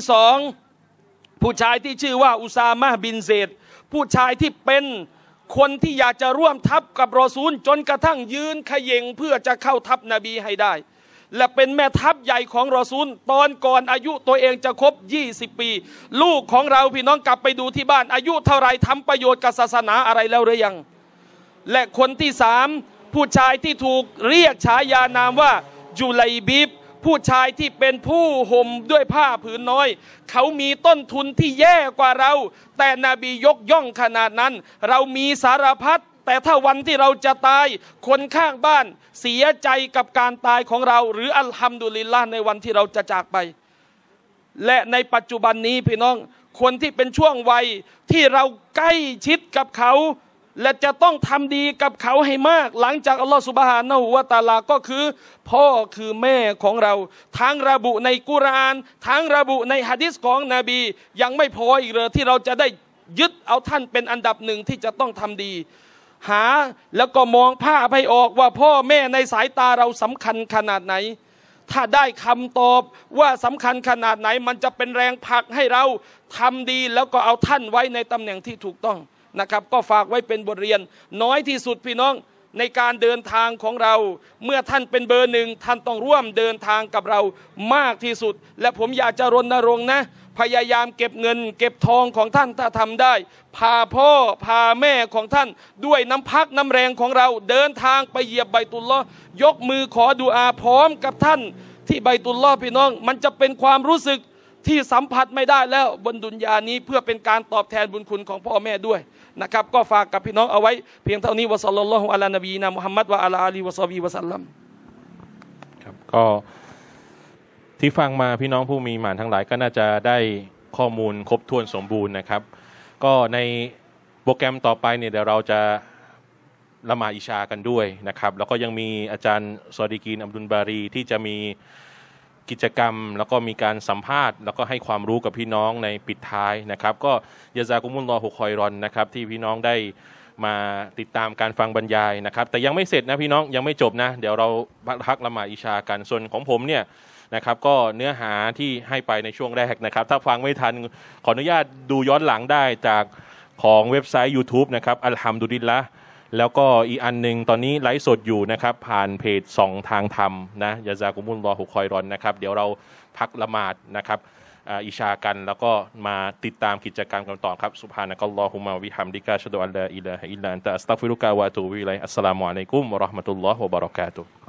2ผู้ชายที่ชื่อว่าอุซามะห์บินเซดผู้ชายที่เป็นคนที่อยากจะร่วมทัพกับรอซูลจนกระทั่งยืนเขย่งเพื่อจะเข้าทัพนบีให้ได้และเป็นแม่ทัพใหญ่ของรอซูลตอนก่อนอายุตัวเองจะครบ20 ปีลูกของเราพี่น้องกลับไปดูที่บ้านอายุเท่าไรทำประโยชน์กับศาสนาอะไรแล้วหรือยังและคนที่3ผู้ชายที่ถูกเรียกฉายานามว่าจุไลบิบผู้ชายที่เป็นผู้ห่มด้วยผ้าผืนน้อยเขามีต้นทุนที่แย่กว่าเราแต่นบียกย่องขนาดนั้นเรามีสารพัดแต่ถ้าวันที่เราจะตายคนข้างบ้านเสียใจกับการตายของเราหรืออัลฮัมดุลิลละห์ในวันที่เราจะจากไปและในปัจจุบันนี้พี่น้องคนที่เป็นช่วงวัยที่เราใกล้ชิดกับเขาและจะต้องทำดีกับเขาให้มากหลังจากอัลลอฮฺซุบฮานะฮูวะตะอาลาก็คือพ่อคือแม่ของเราทั้งระบุในกุรอานทั้งระบุในหะดีษของนบียังไม่พออีกเลยที่เราจะได้ยึดเอาท่านเป็นอันดับหนึ่งที่จะต้องทำดีหาแล้วก็มองภาพให้ออกว่าพ่อแม่ในสายตาเราสำคัญขนาดไหนถ้าได้คำตอบว่าสำคัญขนาดไหนมันจะเป็นแรงผลักให้เราทำดีแล้วก็เอาท่านไว้ในตำแหน่งที่ถูกต้องนะครับก็ฝากไว้เป็นบทเรียนน้อยที่สุดพี่น้องในการเดินทางของเราเมื่อท่านเป็นเบอร์1ท่านต้องร่วมเดินทางกับเรามากที่สุดและผมอยากจะรณรงค์นะพยายามเก็บเงินเก็บทองของท่านถ้าทำได้พาพ่อพาแม่ของท่านด้วยน้ำพักน้ำแรงของเราเดินทางไปเหยียบไบตุลลอฮ์ยกมือขอดุอาพร้อมกับท่านที่ไบตุลลอฮ์พี่น้องมันจะเป็นความรู้สึกที่สัมผัสไม่ได้แล้วบนดุนยานี้เพื่อเป็นการตอบแทนบุญคุณของพ่อแม่ด้วยนะครับก็ฝากกับพี่น้องเอาไว้เพียงเท่านี้วะศ็อลลัลลอฮุอะลานบีนะมุฮัมมัดวะอะลาอาลีวะศอบีวะซัลลัมครับก็ที่ฟังมาพี่น้องผู้มีหมานทั้งหลายก็น่าจะได้ข้อมูลครบถ้วนสมบูรณ์นะครับก็ในโปรแกรมต่อไปเนี่ยเดี๋ยวเราจะละหมาดอิชากันด้วยนะครับแล้วก็ยังมีอาจารย์ซอดีกีนอับดุลบารีที่จะมีกิจกรรมแล้วก็มีการสัมภาษณ์แล้วก็ให้ความรู้กับพี่น้องในปิดท้ายนะครับก็ยะซากุมุลลอฮุคอยรอนนะครับที่พี่น้องได้มาติดตามการฟังบรรยายนะครับแต่ยังไม่เสร็จนะพี่น้องยังไม่จบนะเดี๋ยวเราพักละหมาดอิชากันส่วนของผมเนี่ยนะครับก็เนื้อหาที่ให้ไปในช่วงแรกนะครับถ้าฟังไม่ทันขออนุญาตดูย้อนหลังได้จากของเว็บไซต์ YouTube นะครับอัลฮัมดุลิลละห์แล้วก็อีกอันหนึ่งตอนนี้ไลฟ์สดอยู่นะครับผ่านเพจ2 ทางธรรมนะยะซากุมุลลอฮุคอยรอนนะครับเดี๋ยวเราพักละหมาดนะครับอิชากันแล้วก็มาติดตามกิจกรรมกันต่อครับซุบฮานะกัลลอฮุมะวิฮัมดิกะอัชฮะดุอัลลาอิลาฮะอิลลัลลอฮ์อันตะอัสตัฆฟิรุกะวะอะตูบิอิลัยฮิอัสสลามุอะลัยกุมวะเราะห์มะตุลลอฮ์วะบะเราะกาตุฮ์